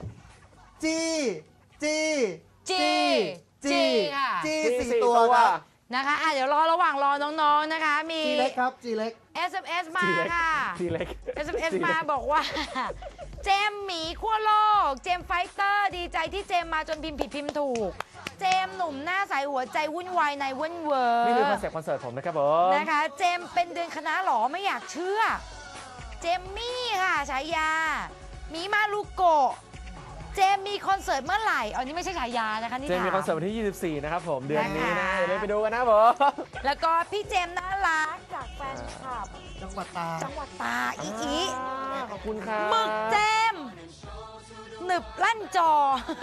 [SPEAKER 2] G G
[SPEAKER 1] G ค่ะ
[SPEAKER 2] G 4 ตัวครับ
[SPEAKER 1] นะคะเดี๋ยวระหว่างรอน้องๆนะคะ มี
[SPEAKER 2] G เล็กครับ G เล็ก
[SPEAKER 1] SMS มาค่ะ
[SPEAKER 3] ทีเล็ก
[SPEAKER 1] SMS มาบอกว่า เจมหมีขั้วโลก เจมไฟเตอร์ดีใจที่เจมมาจนพิมพ์ผิดพิมพ์ถูก เจมหนุ่มหน้าใสหัวใจวุ่นวายในวุ่นเวอร์
[SPEAKER 3] นี่คือคอนเซ็ปต์คอนเสิร์ตผมนะครับผม
[SPEAKER 1] นะคะ เจมเป็นเดือนคณะหรอไม่อยากเชื่อ เจมมี่ค่ะฉายาหมีมาลูโกะเจมมีคอนเสิร์ตเมื่อไหร่อันนี้ไม่ใช่ฉายานะคะนี่
[SPEAKER 3] เจมมี
[SPEAKER 1] ถา
[SPEAKER 3] คอนเสิร์ตวันที่ 24 นะครับผม เดือนนี้
[SPEAKER 1] นะคะ
[SPEAKER 3] นะอย่าลืมไปดูกันนะผม
[SPEAKER 1] แล้วก็พี่เจมน่ารักจากแฟนคลับ
[SPEAKER 2] จังหวัดตาก
[SPEAKER 1] จังหวัดตากอี
[SPEAKER 3] ขอบคุณครับ
[SPEAKER 1] หมึกเจมหนึบลั่นจอ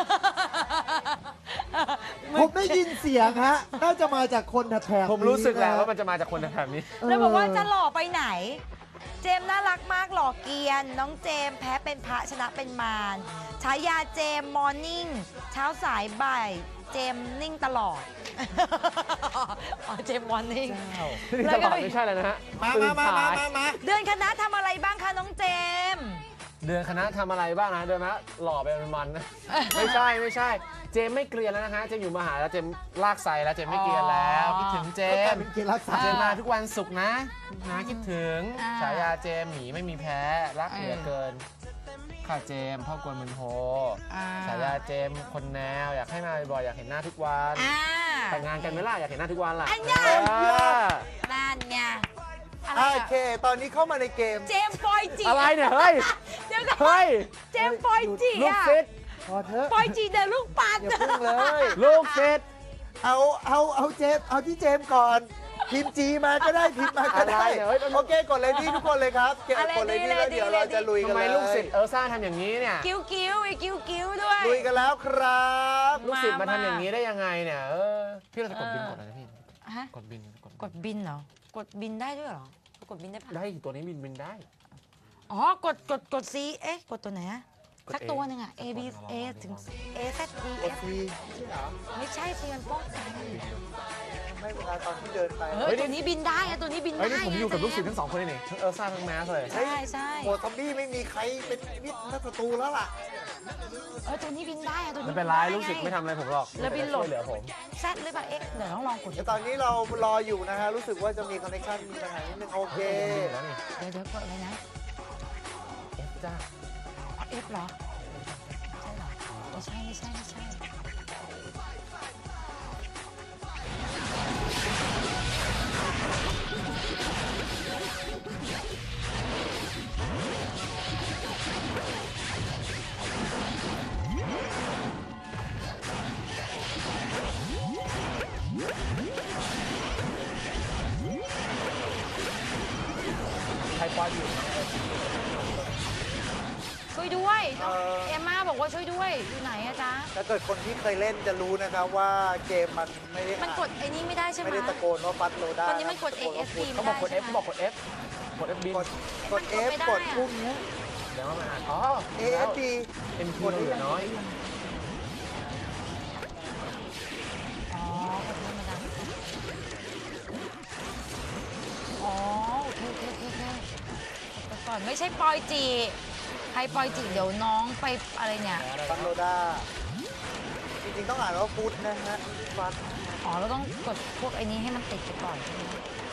[SPEAKER 2] ผมได้ยินเสียงฮะ น่าจะมาจากคนแถบๆ
[SPEAKER 3] ผมรู้สึกแล้ว
[SPEAKER 2] นี้นะ
[SPEAKER 3] ว่ามันจะมาจากคนแบบนี้
[SPEAKER 1] แล้วบอกว่าจะหล่อไปไหน เจมน่ารักมากหล่อเกรียน น้องเจมแพ้เป็นพระชนะเป็นมารฉายาเจมมอร์นิ่งเช้าสายบ่ายเจมนิ่งตลอด อ๋อเจมมอร์นิ่ง
[SPEAKER 3] ที่ตลอดไม่ใช่เลยนะฮะ
[SPEAKER 2] มา
[SPEAKER 3] ตื่นสาย
[SPEAKER 1] เดือนคณะทำอะไรบ้างคะน้องเจม
[SPEAKER 3] เดือนคณะทำอะไรบ้างนะ เดือนนะหล่อไปมันๆนะ ไม่ใช่ เจมไม่เกลียนแล้วนะฮะ เจมอยู่มหาแล้วเจมลากไซแล้วเจมไม่เกลียนแล้ว
[SPEAKER 1] อ๋อ
[SPEAKER 3] คิดถึงเจ
[SPEAKER 2] ก็กลาย
[SPEAKER 3] ม
[SPEAKER 2] เป็นกีฬาสา
[SPEAKER 3] เจมมาทุกวันศุกร์นะคิดถึง
[SPEAKER 1] อ่า
[SPEAKER 3] ฉายาเจมหมีไม่มีแพ้รักเหลือเกินข้าเจมพ่อกวนมึนโฮ
[SPEAKER 1] อ่า
[SPEAKER 3] ฉายาเจมคนแนวอยากให้มาบ่อยๆอยากเห็นหน้าทุกวัน
[SPEAKER 1] อ่า
[SPEAKER 3] แต่งงานกันไหมล่ะอยากเห็นหน้าทุกวันล่ะ
[SPEAKER 1] อันยัง
[SPEAKER 3] เออ
[SPEAKER 1] นั่นไงอะไร
[SPEAKER 2] โอ
[SPEAKER 1] อะ
[SPEAKER 2] เค ตอนนี้เข้ามาในเกม
[SPEAKER 1] เจมปอยจี
[SPEAKER 3] อะไรเนี่ยเฮ้ย
[SPEAKER 1] เดี๋ยวก่อน
[SPEAKER 3] เฮ้ย
[SPEAKER 1] เจมปอยจี
[SPEAKER 3] ลูก
[SPEAKER 1] อะ
[SPEAKER 3] ฟิต
[SPEAKER 2] พอเถอะ
[SPEAKER 1] ปอยจีเดินลูกปัด
[SPEAKER 2] อย่าพึ่งเลย
[SPEAKER 3] ลูกฟิต
[SPEAKER 2] เอาเจมส์เอาที่เจมส์ก่อนพิมพ์จีมาก็ได้พิมพ์มาก็ได้
[SPEAKER 3] อะไรเนี่ยเฮ้ย
[SPEAKER 2] โอเคกดเลยที่ทุกคนเลยครับเก็บกดเลยที่แล้วเดี๋ยวเราจะลุยกัน
[SPEAKER 3] ทำไม
[SPEAKER 2] เลย
[SPEAKER 3] ลูกศิษย์เอลซ่าทำอย่างนี้เนี่ย
[SPEAKER 1] กิ้วกิ้วไอ้กิ้วกิ้วด้วย
[SPEAKER 2] ลุยกันแล้วครับ
[SPEAKER 3] ลูกศิษย์มา
[SPEAKER 1] มา
[SPEAKER 3] ทำอย่างนี้ได้ยังไงเนี่ยพี่เราจะกดบินกดอะไรนะพี่
[SPEAKER 1] ฮะ
[SPEAKER 3] กดบิน
[SPEAKER 1] กดบินเหรอ กดบินได้ด้วยเหรอ กดบินได้ปะ
[SPEAKER 3] ได้ตัวนี้บินได้
[SPEAKER 1] อ๋อ กด C เอ๊ะ กดตัวไหนอะ
[SPEAKER 3] กด
[SPEAKER 1] สัก
[SPEAKER 3] A
[SPEAKER 1] ตัวหนึ่งอะ A B A ถึง A Z D
[SPEAKER 2] กด
[SPEAKER 1] F
[SPEAKER 2] ซีใช่เหรอ
[SPEAKER 1] ไม่ใช่สิมันป้องกัน
[SPEAKER 2] ไม่เวลาตอนที่เดินไป
[SPEAKER 1] เฮ้ยตัวนี้บินได้อะตัวนี้บิน
[SPEAKER 3] เฮ้
[SPEAKER 1] ได้
[SPEAKER 3] ยนี่ผมอยู่กับลูกศิษย์ทั้งสองคนเลยนี่ทั้งเอลซ่าทั้งแมสเลย
[SPEAKER 1] ใช่ใช่
[SPEAKER 2] โหมดซอมบี้ไม่มีใครเป็นมิตรนักศัตรูแล้วล่ะ
[SPEAKER 1] ตัวนี้บินได้อะตัวนี้
[SPEAKER 3] ไม่เป็นไรลูกศิษย์ไม่ทำอะไรผมหรอก
[SPEAKER 1] แล้วบินหลบ
[SPEAKER 3] ช่วยเหลือผม
[SPEAKER 1] แซดหรือเปล่าเอ๊ะเดี๋ยวต้องลองกด
[SPEAKER 2] เดี๋ยวตอนนี้เรารออยู่นะฮะรู้สึกว่าจะมีคอนเนคชั่นมีปัญหานิดนึงโอเค
[SPEAKER 3] บินแล้วนี่
[SPEAKER 1] เดี๋ยวกดเลยนะ
[SPEAKER 3] จ้า
[SPEAKER 1] F เหรอ ใช่เหรอไม่ใช่
[SPEAKER 3] ว่าอยู่
[SPEAKER 1] ช่วยด้วยเอมม่าบอกว่าช่วยด้วยอยู่ไหนอะจ๊ะ
[SPEAKER 2] ถ้าเกิดคนที่เคยเล่นจะรู้นะครับว่าเกมมันไม่ได้
[SPEAKER 1] มันกดไอ้นี่ไม่ได้ใช่ไหม
[SPEAKER 2] ไม่ได้ตะโกนว่าฟัดโลได้
[SPEAKER 1] ตอนนี้มันกด AFP
[SPEAKER 3] เขา
[SPEAKER 1] ไม่
[SPEAKER 3] บอก
[SPEAKER 1] ได้
[SPEAKER 3] กด F
[SPEAKER 1] ใช่ไหม
[SPEAKER 3] เขาบอกกด F กด F บิน
[SPEAKER 2] กด F กดพุ่งเนี้ย
[SPEAKER 3] เดี๋ยวมาอ๋อ
[SPEAKER 2] AFD
[SPEAKER 3] MP เราเหลือน้อย
[SPEAKER 1] อ๋อกดธรรมดาอ๋อโอเคไปก่อนไม่ใช่ปอยจีใครปอยจีเดี๋ยวน้องไปอะไรเนี่ย
[SPEAKER 2] ฟัดโลด้าจริงๆต้องอ่านว่าฟุตนะฮะฟัด
[SPEAKER 1] อ๋อเราต้องกดพวกไอ้นี้ให้มันติดไปก่อนใช่ไหม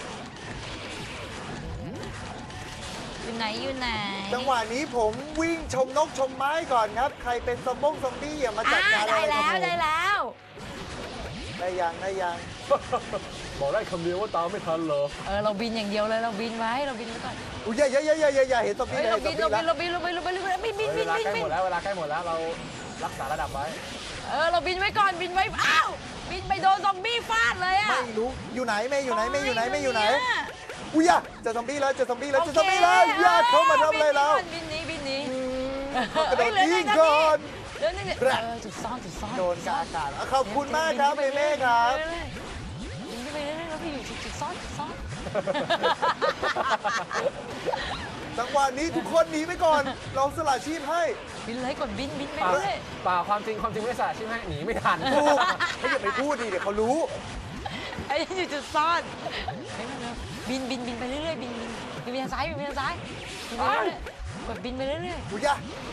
[SPEAKER 1] อยู่ไหนอยู่ไหน
[SPEAKER 2] จังหวะนี้ผมวิ่งชมนกชมไม้ก่อนครับ ใครเป็นซอมบี้อย่ามาจัดการอะไร
[SPEAKER 1] ได้
[SPEAKER 2] กับ
[SPEAKER 1] แล้ว
[SPEAKER 2] ผม
[SPEAKER 1] ได้แล้ว
[SPEAKER 2] ได้ยังได้ยัง
[SPEAKER 3] บอกได้คำเดียวว่าตามไม่ทันเหรอ
[SPEAKER 1] เราบินอย่างเดียวเลยเราบินไว้เราบินไว้ก่อน
[SPEAKER 2] อุ้ยอย่าเห็นซอมบี้
[SPEAKER 1] เฮ้ย
[SPEAKER 2] เลย
[SPEAKER 1] เรา
[SPEAKER 2] เห็นซ
[SPEAKER 1] บิ
[SPEAKER 2] อน ม
[SPEAKER 1] เรา
[SPEAKER 2] บี้
[SPEAKER 1] บิน
[SPEAKER 2] แล้ว
[SPEAKER 1] เราบินเราบินเราบินบินบิน
[SPEAKER 3] เวลา
[SPEAKER 1] บิน
[SPEAKER 3] ใกล้
[SPEAKER 1] บิ
[SPEAKER 3] หม
[SPEAKER 1] น
[SPEAKER 3] ดแล้วเวลาใกล้หมดแล้วเรารักษาระดับไว้
[SPEAKER 1] เราบินไว้ก่อนบินไว้อ้าวบินไปโดนซอมบี้ฟาดเลยอ่ะ
[SPEAKER 2] ไม่รู้อยู่ไหนไม่อยู่ไหนไม่อยู่ไหนไม่อยู่ไหน
[SPEAKER 1] เนี่ย
[SPEAKER 2] อุ้ยอย่าเจอซอมบี้แล้วเจอซอมบี้แล้วเจอซอมบี้แล้วอย่าเข้ามาทำอะไรเรา
[SPEAKER 1] บินหนี้
[SPEAKER 2] กระโดดยิงก่อน
[SPEAKER 1] เดินนี่จุดซ่อนจุดซ่อน
[SPEAKER 2] โดนกลางอากาศขอบคุณมากครับเมเม่ครับ
[SPEAKER 1] บินไปเรื่อยๆแล้วไปอยู่จุดซ่อนจุดซ่อน
[SPEAKER 2] จังหวะนี้ทุกคนหนีไปก่อน เราสละชีพให้
[SPEAKER 1] บินเลยกดบินไป
[SPEAKER 3] เปล่า
[SPEAKER 1] เรื่อย
[SPEAKER 3] เปล่าความจริงไม่ได้สาชิมให้หนีไม่ทัน
[SPEAKER 2] ถูกไม่อย่าไปพูดดิเดี๋ยวเขารู้
[SPEAKER 1] ไอ้อยู่จุดซ่อนบินไปเรื่อยๆบินไปทางซ้ายบินไปทางซ้ายบินไปเรื่อยๆกดบินไปเรื่อย
[SPEAKER 2] อุ้ยอย่า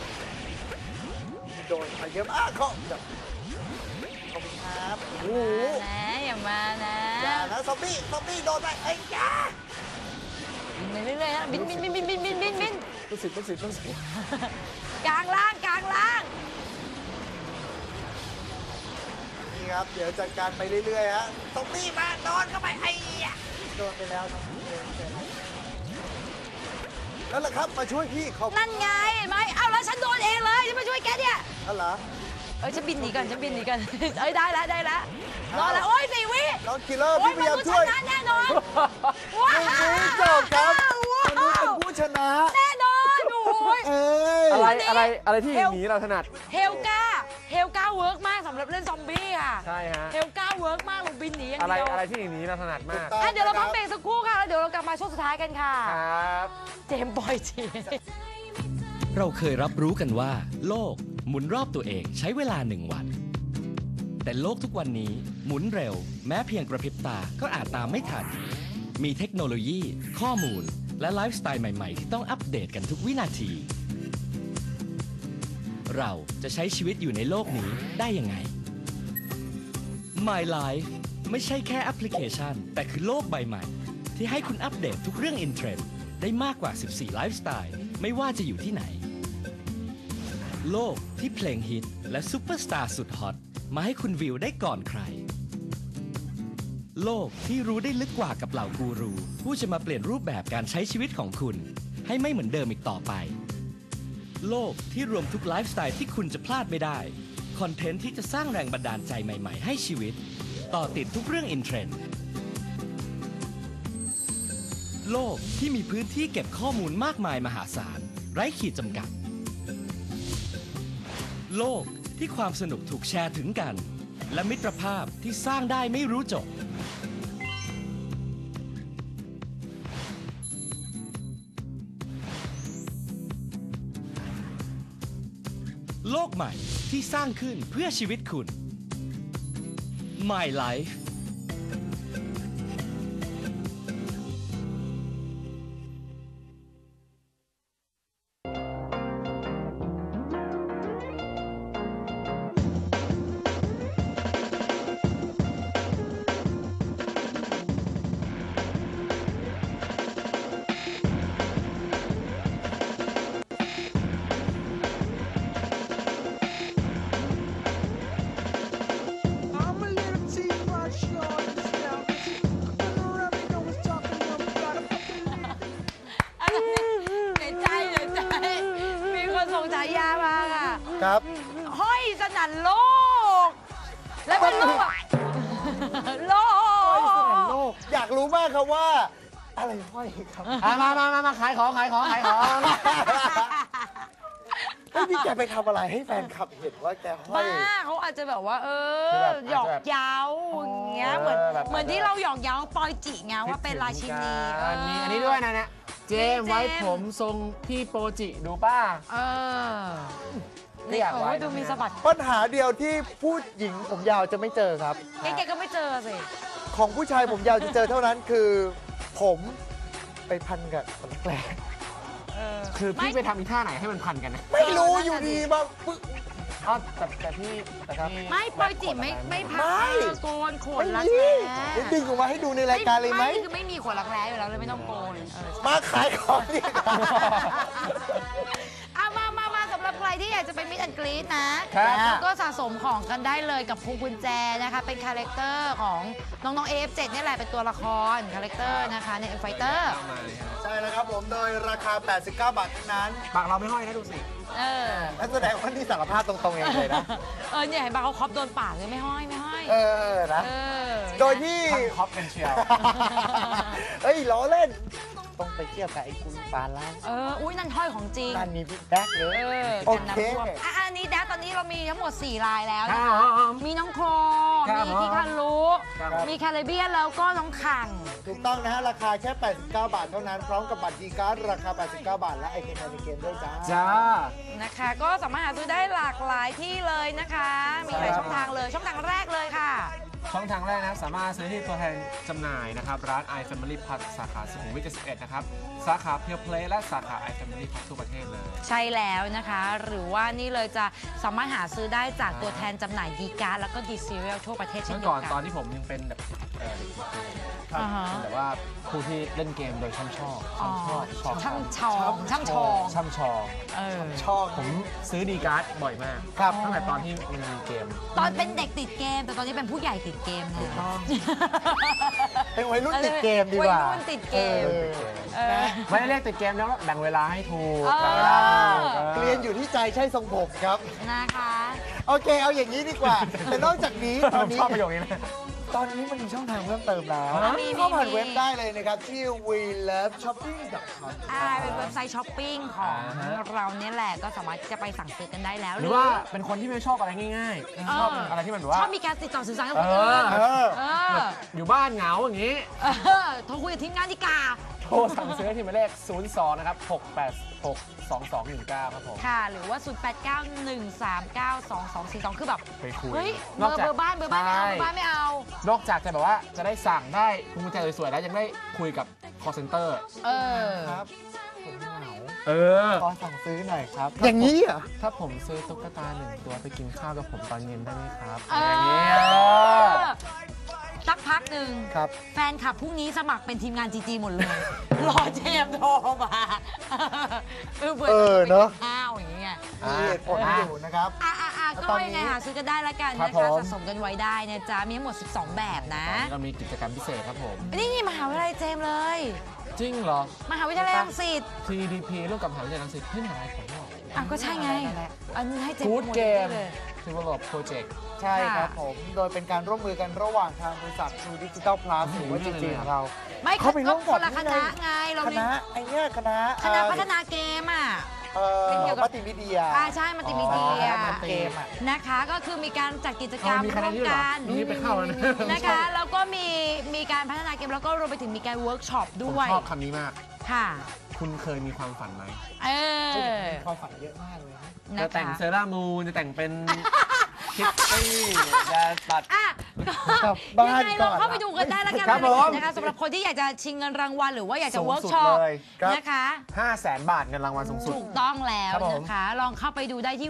[SPEAKER 2] โดนมาเยอะมากเขาขอบคุณครับโอ้โห
[SPEAKER 1] ๆนะอย่ามานะ
[SPEAKER 2] อย่านะซอมบี้โดนไปไอ้ยา
[SPEAKER 1] บินไปเรื่อยๆนะบิน
[SPEAKER 3] ลูกศิษย์
[SPEAKER 1] กลางล่าง
[SPEAKER 2] นี่ครับเดี๋ยวจัดการไปเรื่อยๆฮะซอมบี้มาโดนเข้าไปไอ้ยะโดนไปแล้วน้องนั่นแหละครับมาช่วยพี่ขอบคุณ
[SPEAKER 1] นั่นไงเห็นไหมเอาแล้วฉันโดนเองเลยจะมาช่วยแกเนี่ย
[SPEAKER 2] นั่นเหรอ
[SPEAKER 1] ฉันบินหนีก่อนได้แล้วรอแล้วโอ้ย4 วิ
[SPEAKER 2] น้องคิลเลอร์
[SPEAKER 1] โอ้ย
[SPEAKER 2] พี่พ
[SPEAKER 1] ม
[SPEAKER 2] ยายาม
[SPEAKER 1] นุษย์ช
[SPEAKER 2] ช่วย
[SPEAKER 1] นะแน่นอนว้าว
[SPEAKER 2] ไม่จบครับมนุษย์เป็นผู้ชนะ
[SPEAKER 1] แน่นอนโอ้ย
[SPEAKER 2] เอ้ย
[SPEAKER 3] อะไรที่หนีเราถนัด
[SPEAKER 1] เฮลกาเวิร์กมากสำหรับเล่นซอมบี้ค่ะ
[SPEAKER 3] ใช่ฮะ
[SPEAKER 1] เฮลกาเวิร์กมากเราบินหนีอย่าง
[SPEAKER 3] อะไร
[SPEAKER 1] เดียว
[SPEAKER 3] อะไรที่หนีเราถนัดมาก
[SPEAKER 1] เดี๋ยวเราพักเบรกสักครู่ค่ะแล้วเดี๋ยวเรากลับมาช่วงสุดท้ายกันค่ะ
[SPEAKER 3] ครับ
[SPEAKER 1] เจมส์บอยจี
[SPEAKER 9] เราเคยรับรู้กันว่า โลกหมุนรอบตัวเองใช้เวลา1 วัน แต่โลกทุกวันนี้หมุนเร็ว แม้เพียงกระพริบตาก็อาจตามไม่ทัน มีเทคโนโลยี ข้อมูล และไลฟ์สไตล์ใหม่ๆ ที่ต้องอัปเดตกันทุกวินาที เราจะใช้ชีวิตอยู่ในโลกนี้ได้ยังไง My Life ไม่ใช่แค่แอปพลิเคชัน แต่คือโลกใบใหม่ ที่ให้คุณอัปเดตทุกเรื่องอินเทรนด์ได้มากกว่า 14 ไลฟ์สไตล์ไม่ว่าจะอยู่ที่ไหน โลกที่เพลงฮิตและซุปเปอร์สตาร์สุดฮอตมาให้คุณวิวได้ก่อนใคร โลกที่รู้ได้ลึกกว่ากับเหล่ากูรูผู้จะมาเปลี่ยนรูปแบบการใช้ชีวิตของคุณให้ไม่เหมือนเดิมอีกต่อไป โลกที่รวมทุกไลฟ์สไตล์ที่คุณจะพลาดไม่ได้คอนเทนต์ที่จะสร้างแรงบันดาลใจใหม่ๆให้ชีวิตต่อติดทุกเรื่องอินเทรนด์โลกที่มีพื้นที่เก็บข้อมูลมากมายมหาศาลไร้ขีดจำกัด โลกที่ความสนุกถูกแชร์ถึงกัน และมิตรภาพที่สร้างได้ไม่รู้จบ โลกใหม่ที่สร้างขึ้นเพื่อชีวิตคุณ My Life
[SPEAKER 5] I'm a little too much on this now. Come around me, know what's talking about. Gotta fucking leave.
[SPEAKER 1] อะไรเสียใจมีคนส่งฉายามาค่ะ
[SPEAKER 2] ครับ
[SPEAKER 1] ห้อยสนั่นโลก แล้วเป็นโลกแบบโลก
[SPEAKER 2] อยากรู้มากครับว่าอะไรห้อยครับ
[SPEAKER 3] มาขายของ
[SPEAKER 2] เฮ้ยนี่แกไปทำอะไรให้แฟนคลับเห็นว่าแกห้อ
[SPEAKER 1] บ้าย เขาอาจจะแบบว่าหยอกเย้าอย่างเงี้ยเหมือนที่เราหยอกเย้าปอยจิไงว่าเป็นราชินี
[SPEAKER 3] มีอันนี้ด้วยนะเนี่ยเจมไว้ผมทรงพี่โปรจิดูป้า
[SPEAKER 1] นี่โอ้ดูมีสะบัด
[SPEAKER 2] ปัญหาเดียวที่ผู้หญิงผมยาวจะไม่เจอครับ
[SPEAKER 1] แกก็ไม่เจอสิ
[SPEAKER 2] ของผู้ชายผมยาวจะเจอเท่านั้นคือ ผมไปพันกับคนแปลก
[SPEAKER 3] คือพี่ไปทำอีท่าไหนให้มันพันกันนะ
[SPEAKER 2] ไม่รู้อยู่ดีมาปึ๊ก
[SPEAKER 3] อ๋อแต่พี่
[SPEAKER 1] ไม่ปอยจิไม่พักโกนขน
[SPEAKER 2] ไม่
[SPEAKER 1] รัก
[SPEAKER 2] มี
[SPEAKER 1] แร้
[SPEAKER 2] เดี๋ยวดึงออกมาให้ดูในรายการเลยไหม
[SPEAKER 1] คือไม่มีขนรักแร้อยู่แล้วเลยไม่ต้องโกน
[SPEAKER 2] มาขายของนี่
[SPEAKER 1] มาสำหรับใครที่อยากจะเป็นมิสแอนด์กรีดนะ
[SPEAKER 3] ครับ
[SPEAKER 1] ก็สะสมของกันได้เลยกับพวงกุญแจนะคะเป็นคาแรคเตอร์ของน้องๆ AF7 นี่แหละเป็นตัวละครคาแรคเตอร์นะคะในไฟเตอร์
[SPEAKER 2] ใช่แล้วครับผมโดยราคา 89 บาทเท่านั้น
[SPEAKER 3] ปากเราไม่ห้อยนะดูสิ
[SPEAKER 2] นั่นแสดงว่านี่สารภาพตรงๆเองเลยนะ
[SPEAKER 1] เนี่ยเห็นป่ะเขาครอบโดนปากเลยไม่ห้อย
[SPEAKER 2] นะ โดยที่
[SPEAKER 3] ทั้งครอบกันเชียว
[SPEAKER 2] เฮ้ยล้อเล่น ต้องไปเทียบกับไอ้คุณปานล่าง
[SPEAKER 1] อุ้ยนั่นห้อยของจริง
[SPEAKER 2] นั่นมีพี่แบ็คเลย โอ
[SPEAKER 1] กัน
[SPEAKER 2] เค
[SPEAKER 1] น้ำท่วมอันนี้นะตอนนี้เรามีทั้งหมด4 ลายแล้วนะ
[SPEAKER 3] ครั
[SPEAKER 1] คะ
[SPEAKER 3] บ
[SPEAKER 1] มีน้องโค
[SPEAKER 3] ครับ
[SPEAKER 1] มีคิคารุ
[SPEAKER 3] ครับ
[SPEAKER 1] มีแคริเบียนแล้วก็น้องขัง
[SPEAKER 2] ถูกต้องนะฮะ ราคาแค่ 89 บาทเท่านั้น พร้อมกับบัตรดีการ์ดราคา 89 บาท และไอเทมภายในเกมด้วยจ้า
[SPEAKER 3] จ้า
[SPEAKER 1] นะคะก็สามารถหาซื้อได้หลากหลายที่เลยนะคะ มีหลายช่องทางเลยช่องทางแรกเลยค่ะ
[SPEAKER 3] ช่องทางแรกนะครับสามารถซื้อที่ตัวแทนจำหน่ายนะครับร้าน iFamily Plus สาขาสุขุมวิท 71 นะครับสาขาเพียวเพลย์และสาขา iFamily Plus ทั่วประเทศเลย
[SPEAKER 1] ใช่แล้วนะคะ หรือว่านี่เลยจะสามารถหาซื้อได้จากตัวแทนจำหน่ายดีการ์ดแล้วก็ดีซีเรียลทั่วประเทศเช่น
[SPEAKER 3] เมื่อ
[SPEAKER 1] เดีย
[SPEAKER 3] ก่
[SPEAKER 1] ว
[SPEAKER 3] อน
[SPEAKER 1] กั
[SPEAKER 3] ตอน
[SPEAKER 1] น
[SPEAKER 3] ที่ผมยังเป็นแบบเด็กๆ
[SPEAKER 1] อ่าฮะ
[SPEAKER 3] แต่ว่าผู้ที่เล่นเกมโดยช่ำชอง
[SPEAKER 1] ช่างชอง
[SPEAKER 2] ชอบ
[SPEAKER 3] ผมซื้อดีการ์ดบ่อยมาก
[SPEAKER 2] ครับ
[SPEAKER 3] ตั้งแต่ตอนที่มันมีเกม
[SPEAKER 1] ตอนเป็นเด็กติดเกม แต่ตอนนี้เป็นผู้ใหญ่ติดเกมเลย
[SPEAKER 2] เป็นวัยรุ่นติดเกมดีกว่า
[SPEAKER 1] วัยรุ่นติดเกม
[SPEAKER 3] ไม่ได้เรียกติดเกมแล้วแบ่งเวลาให้ถูก
[SPEAKER 1] เออ
[SPEAKER 3] แบ่งเวลาให้ถูก
[SPEAKER 2] เรียนอยู่ที่ใจใช่ทรงผมครับ
[SPEAKER 1] นะคะ
[SPEAKER 2] โอเค เอาอย่างนี้ดีกว่า แต่นอกจากนี้ตอนนี้
[SPEAKER 3] ชอบประโยคนี้นะ
[SPEAKER 2] ตอนนี้มันมีช่องทางเพิ่มเติมแล้ว
[SPEAKER 1] มี
[SPEAKER 2] เข้าผ่านเว็บได้เลยนะครับ ที่ weloveshopping.com
[SPEAKER 1] เป็นเว็บไซต์ช้อปปิ้งของเราเนี่ยแหละก็สามารถจะไปสั่งซื้อกันได้แล้ว
[SPEAKER 3] หรือว่าเป็นคนที่ไม่ชอบอะไรง่ายๆ ชอบอะไรที่มันแบบว่า
[SPEAKER 1] ชอบมีการติดต่อสื่อสารกับคนอื่น
[SPEAKER 3] อยู่บ้านเหงาอย่างนี้
[SPEAKER 1] โทรคุยกับทีมงานดีกว่า
[SPEAKER 3] โทรสั่งซื้อที่หมายเลข 02 นะครับ 6862219 ครับผม
[SPEAKER 1] ค่ะ หรือว่า 0891392242 คือแบบ
[SPEAKER 3] ไปคุย
[SPEAKER 1] เฮ้ย
[SPEAKER 3] นอกจาก
[SPEAKER 1] เบอร์บ้านไม่เอาเบอร์บ้านไม่เอา
[SPEAKER 3] นอกจากจะแบบว่าจะได้สั่งได้พวงกุญแจสวยๆแล้วยังได้คุยกับ call center
[SPEAKER 2] ครับผมเหงา ขอสั่งซื้อหน่อยครับ อย่างนี้เหรอ
[SPEAKER 3] ถ้าผมซื้อตุ๊กตา1 ตัวไปกินข้าวกับผมตอนเย็นได้ไหมครับ
[SPEAKER 1] เออ
[SPEAKER 3] อย่างนี้
[SPEAKER 1] สักพักหนึ่ง
[SPEAKER 2] ครับ
[SPEAKER 1] แฟนคลับพรุ่งนี้สมัครเป็นทีมงานจีจีหมดเลย รอเจมส์โทรมาเบื่อ
[SPEAKER 2] เนอะ
[SPEAKER 1] ข้าวอย่างเงี้ย
[SPEAKER 2] มีเหตุผลอยู่นะครับ
[SPEAKER 1] ก็ยังไงหาซื้อกันได้ละกัน
[SPEAKER 3] ครั
[SPEAKER 1] นะ
[SPEAKER 3] บ
[SPEAKER 1] คะ
[SPEAKER 3] ผม
[SPEAKER 1] สะสมกันไว้ได้นะจ๊ะ มีทั้งหมด 12 แบบนะ
[SPEAKER 3] ตอนนี้เรามีกิจกรรมพิเศษครับผม
[SPEAKER 1] นี่มหาวิทยาลัยเจมส์เลย
[SPEAKER 3] จริงเหรอ
[SPEAKER 1] มหาวิทยาลัยรังสิต
[SPEAKER 3] TDP ร่วมกับมหาวิทยาลัยรังสิตเพื่อนอะไรผมบอก
[SPEAKER 1] ก็ใช่ไง อันนี้ให้เจมส์
[SPEAKER 3] Good
[SPEAKER 1] โปรโมท
[SPEAKER 3] Game
[SPEAKER 1] เลย
[SPEAKER 3] Develop Project
[SPEAKER 2] ใช่ครับผม โดยเป็นการร่วมมือกันระหว่างทางบริษัท True Digital Plus หรือว่า GG ของเรา
[SPEAKER 1] ไม่
[SPEAKER 2] เขาไปร่วมกับ
[SPEAKER 1] คนละคณะไง เรา
[SPEAKER 2] ค
[SPEAKER 1] มี
[SPEAKER 2] ณะไอ้เนี่ยคณะ
[SPEAKER 1] พัฒนาเกมอ่ะ เป็นเกี่ยวกับ
[SPEAKER 2] มัลติมีเดีย
[SPEAKER 1] ใช่มัลติมีเดีย
[SPEAKER 2] เกมอ่ะ
[SPEAKER 1] นะคะก็คือมีการจัดกิจกรรม
[SPEAKER 3] มีคณะ
[SPEAKER 1] ร่วม
[SPEAKER 3] นี้เหรอ
[SPEAKER 1] กัน
[SPEAKER 3] นี่ไปเข้าแล้วนะ
[SPEAKER 1] นะคะแล้วก็มีการพัฒนาเกมแล้วก็รวมไปถึงมีการเวิร์กช็อป
[SPEAKER 3] ผม
[SPEAKER 1] ด้วย
[SPEAKER 3] ชอบคำนี้มาก
[SPEAKER 1] ค่ะ
[SPEAKER 3] คุณเคยมีความฝันไหม
[SPEAKER 2] ความฝันเยอะมากเลยนะ
[SPEAKER 3] จะแต่ง
[SPEAKER 1] นะคะ
[SPEAKER 3] เซรามูนจะแต่งเป็น คิตตี้จะตัด
[SPEAKER 2] กลับบ้าน
[SPEAKER 1] ยังไงเรา
[SPEAKER 2] ก่อน
[SPEAKER 1] เข้าไปดูกันได้แล้วกัน
[SPEAKER 3] ครับผม
[SPEAKER 1] นะคะสำหรับคนที่อยากจะชิงเงินรางวัลหรือว่าอยากจะ
[SPEAKER 3] สูง
[SPEAKER 1] เวิร์ก
[SPEAKER 3] สุด
[SPEAKER 1] ช็อป
[SPEAKER 3] เลยครับ
[SPEAKER 1] นะคะ
[SPEAKER 3] 500,000 บาทเงินรางวัลสูงสุด
[SPEAKER 1] ถูกต้องแล้ว
[SPEAKER 3] ครับผม
[SPEAKER 1] นะคะ ลองเข้าไปดูได้ที่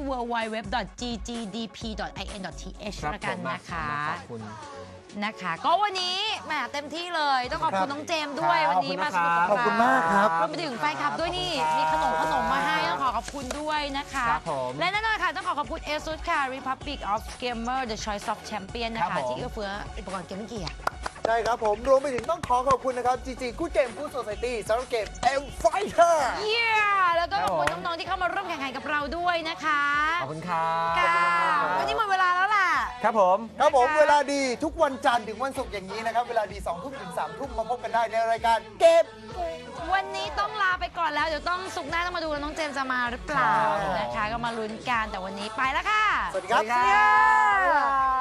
[SPEAKER 1] www.ggdp.in.th
[SPEAKER 3] ครับ
[SPEAKER 1] แล้วกัน
[SPEAKER 3] ผม
[SPEAKER 1] นะคะ
[SPEAKER 3] ขอบคุณ
[SPEAKER 1] นะคะ ก็วันนี้แหมเต็มที่เลยต้องขอบคุณน้องเจมส์ด้วย
[SPEAKER 3] ครับ
[SPEAKER 1] วันนี้มาสนุกกับ
[SPEAKER 2] ขอบคุณ
[SPEAKER 1] เรา
[SPEAKER 2] มากครับ
[SPEAKER 1] รวมไปถึงแฟนคลับด้วยนี่ มีขนมมาให้ต้องขอขอบคุณด้วยนะคะ
[SPEAKER 3] ครับผม
[SPEAKER 1] และแน่นอนค่ะต้องขอขอบคุณ ASUS ค่ะ Republic of Gamer The Choice of Champion นะ
[SPEAKER 3] ครั
[SPEAKER 1] คะ
[SPEAKER 3] บผม
[SPEAKER 1] ที่เอื้อเฟื้ออุปกรณ์เกมมิ่งเกียร์
[SPEAKER 2] ใช่ครับผม รวมไปถึงต้องขอขอบคุณนะครับ GG Good Game Good Society สำหรับเกม M Fighter
[SPEAKER 1] เยี่ยแล้วก็ขอบคุณ
[SPEAKER 3] ครับผม
[SPEAKER 1] น้องๆที่เข้ามาร่วมแข่งขันกับเราด้วยนะคะ
[SPEAKER 3] ขอบคุณครับ
[SPEAKER 1] ค่ะวันนี้หมดเวลาแล้วล่ะ
[SPEAKER 3] ครับผม
[SPEAKER 2] ครับผมเวลาดีทุกวันจันทร์ถึงวันศุกร์อย่างนี้นะครับ เวลาดี2 ทุ่มถึง3 ทุ่มมาพบกันได้ในรายการเกม
[SPEAKER 1] วันนี้ต้องลาไปก่อนแล้ว เดี๋ยวต้องศุกร์หน้าต้องมาดูว่าน้องเจมส์จะมาหรือเปล่านะคะ ก็มาลุ้นกันแต่วันนี้ไปแล้วค่ะ
[SPEAKER 2] สวัสดีครับ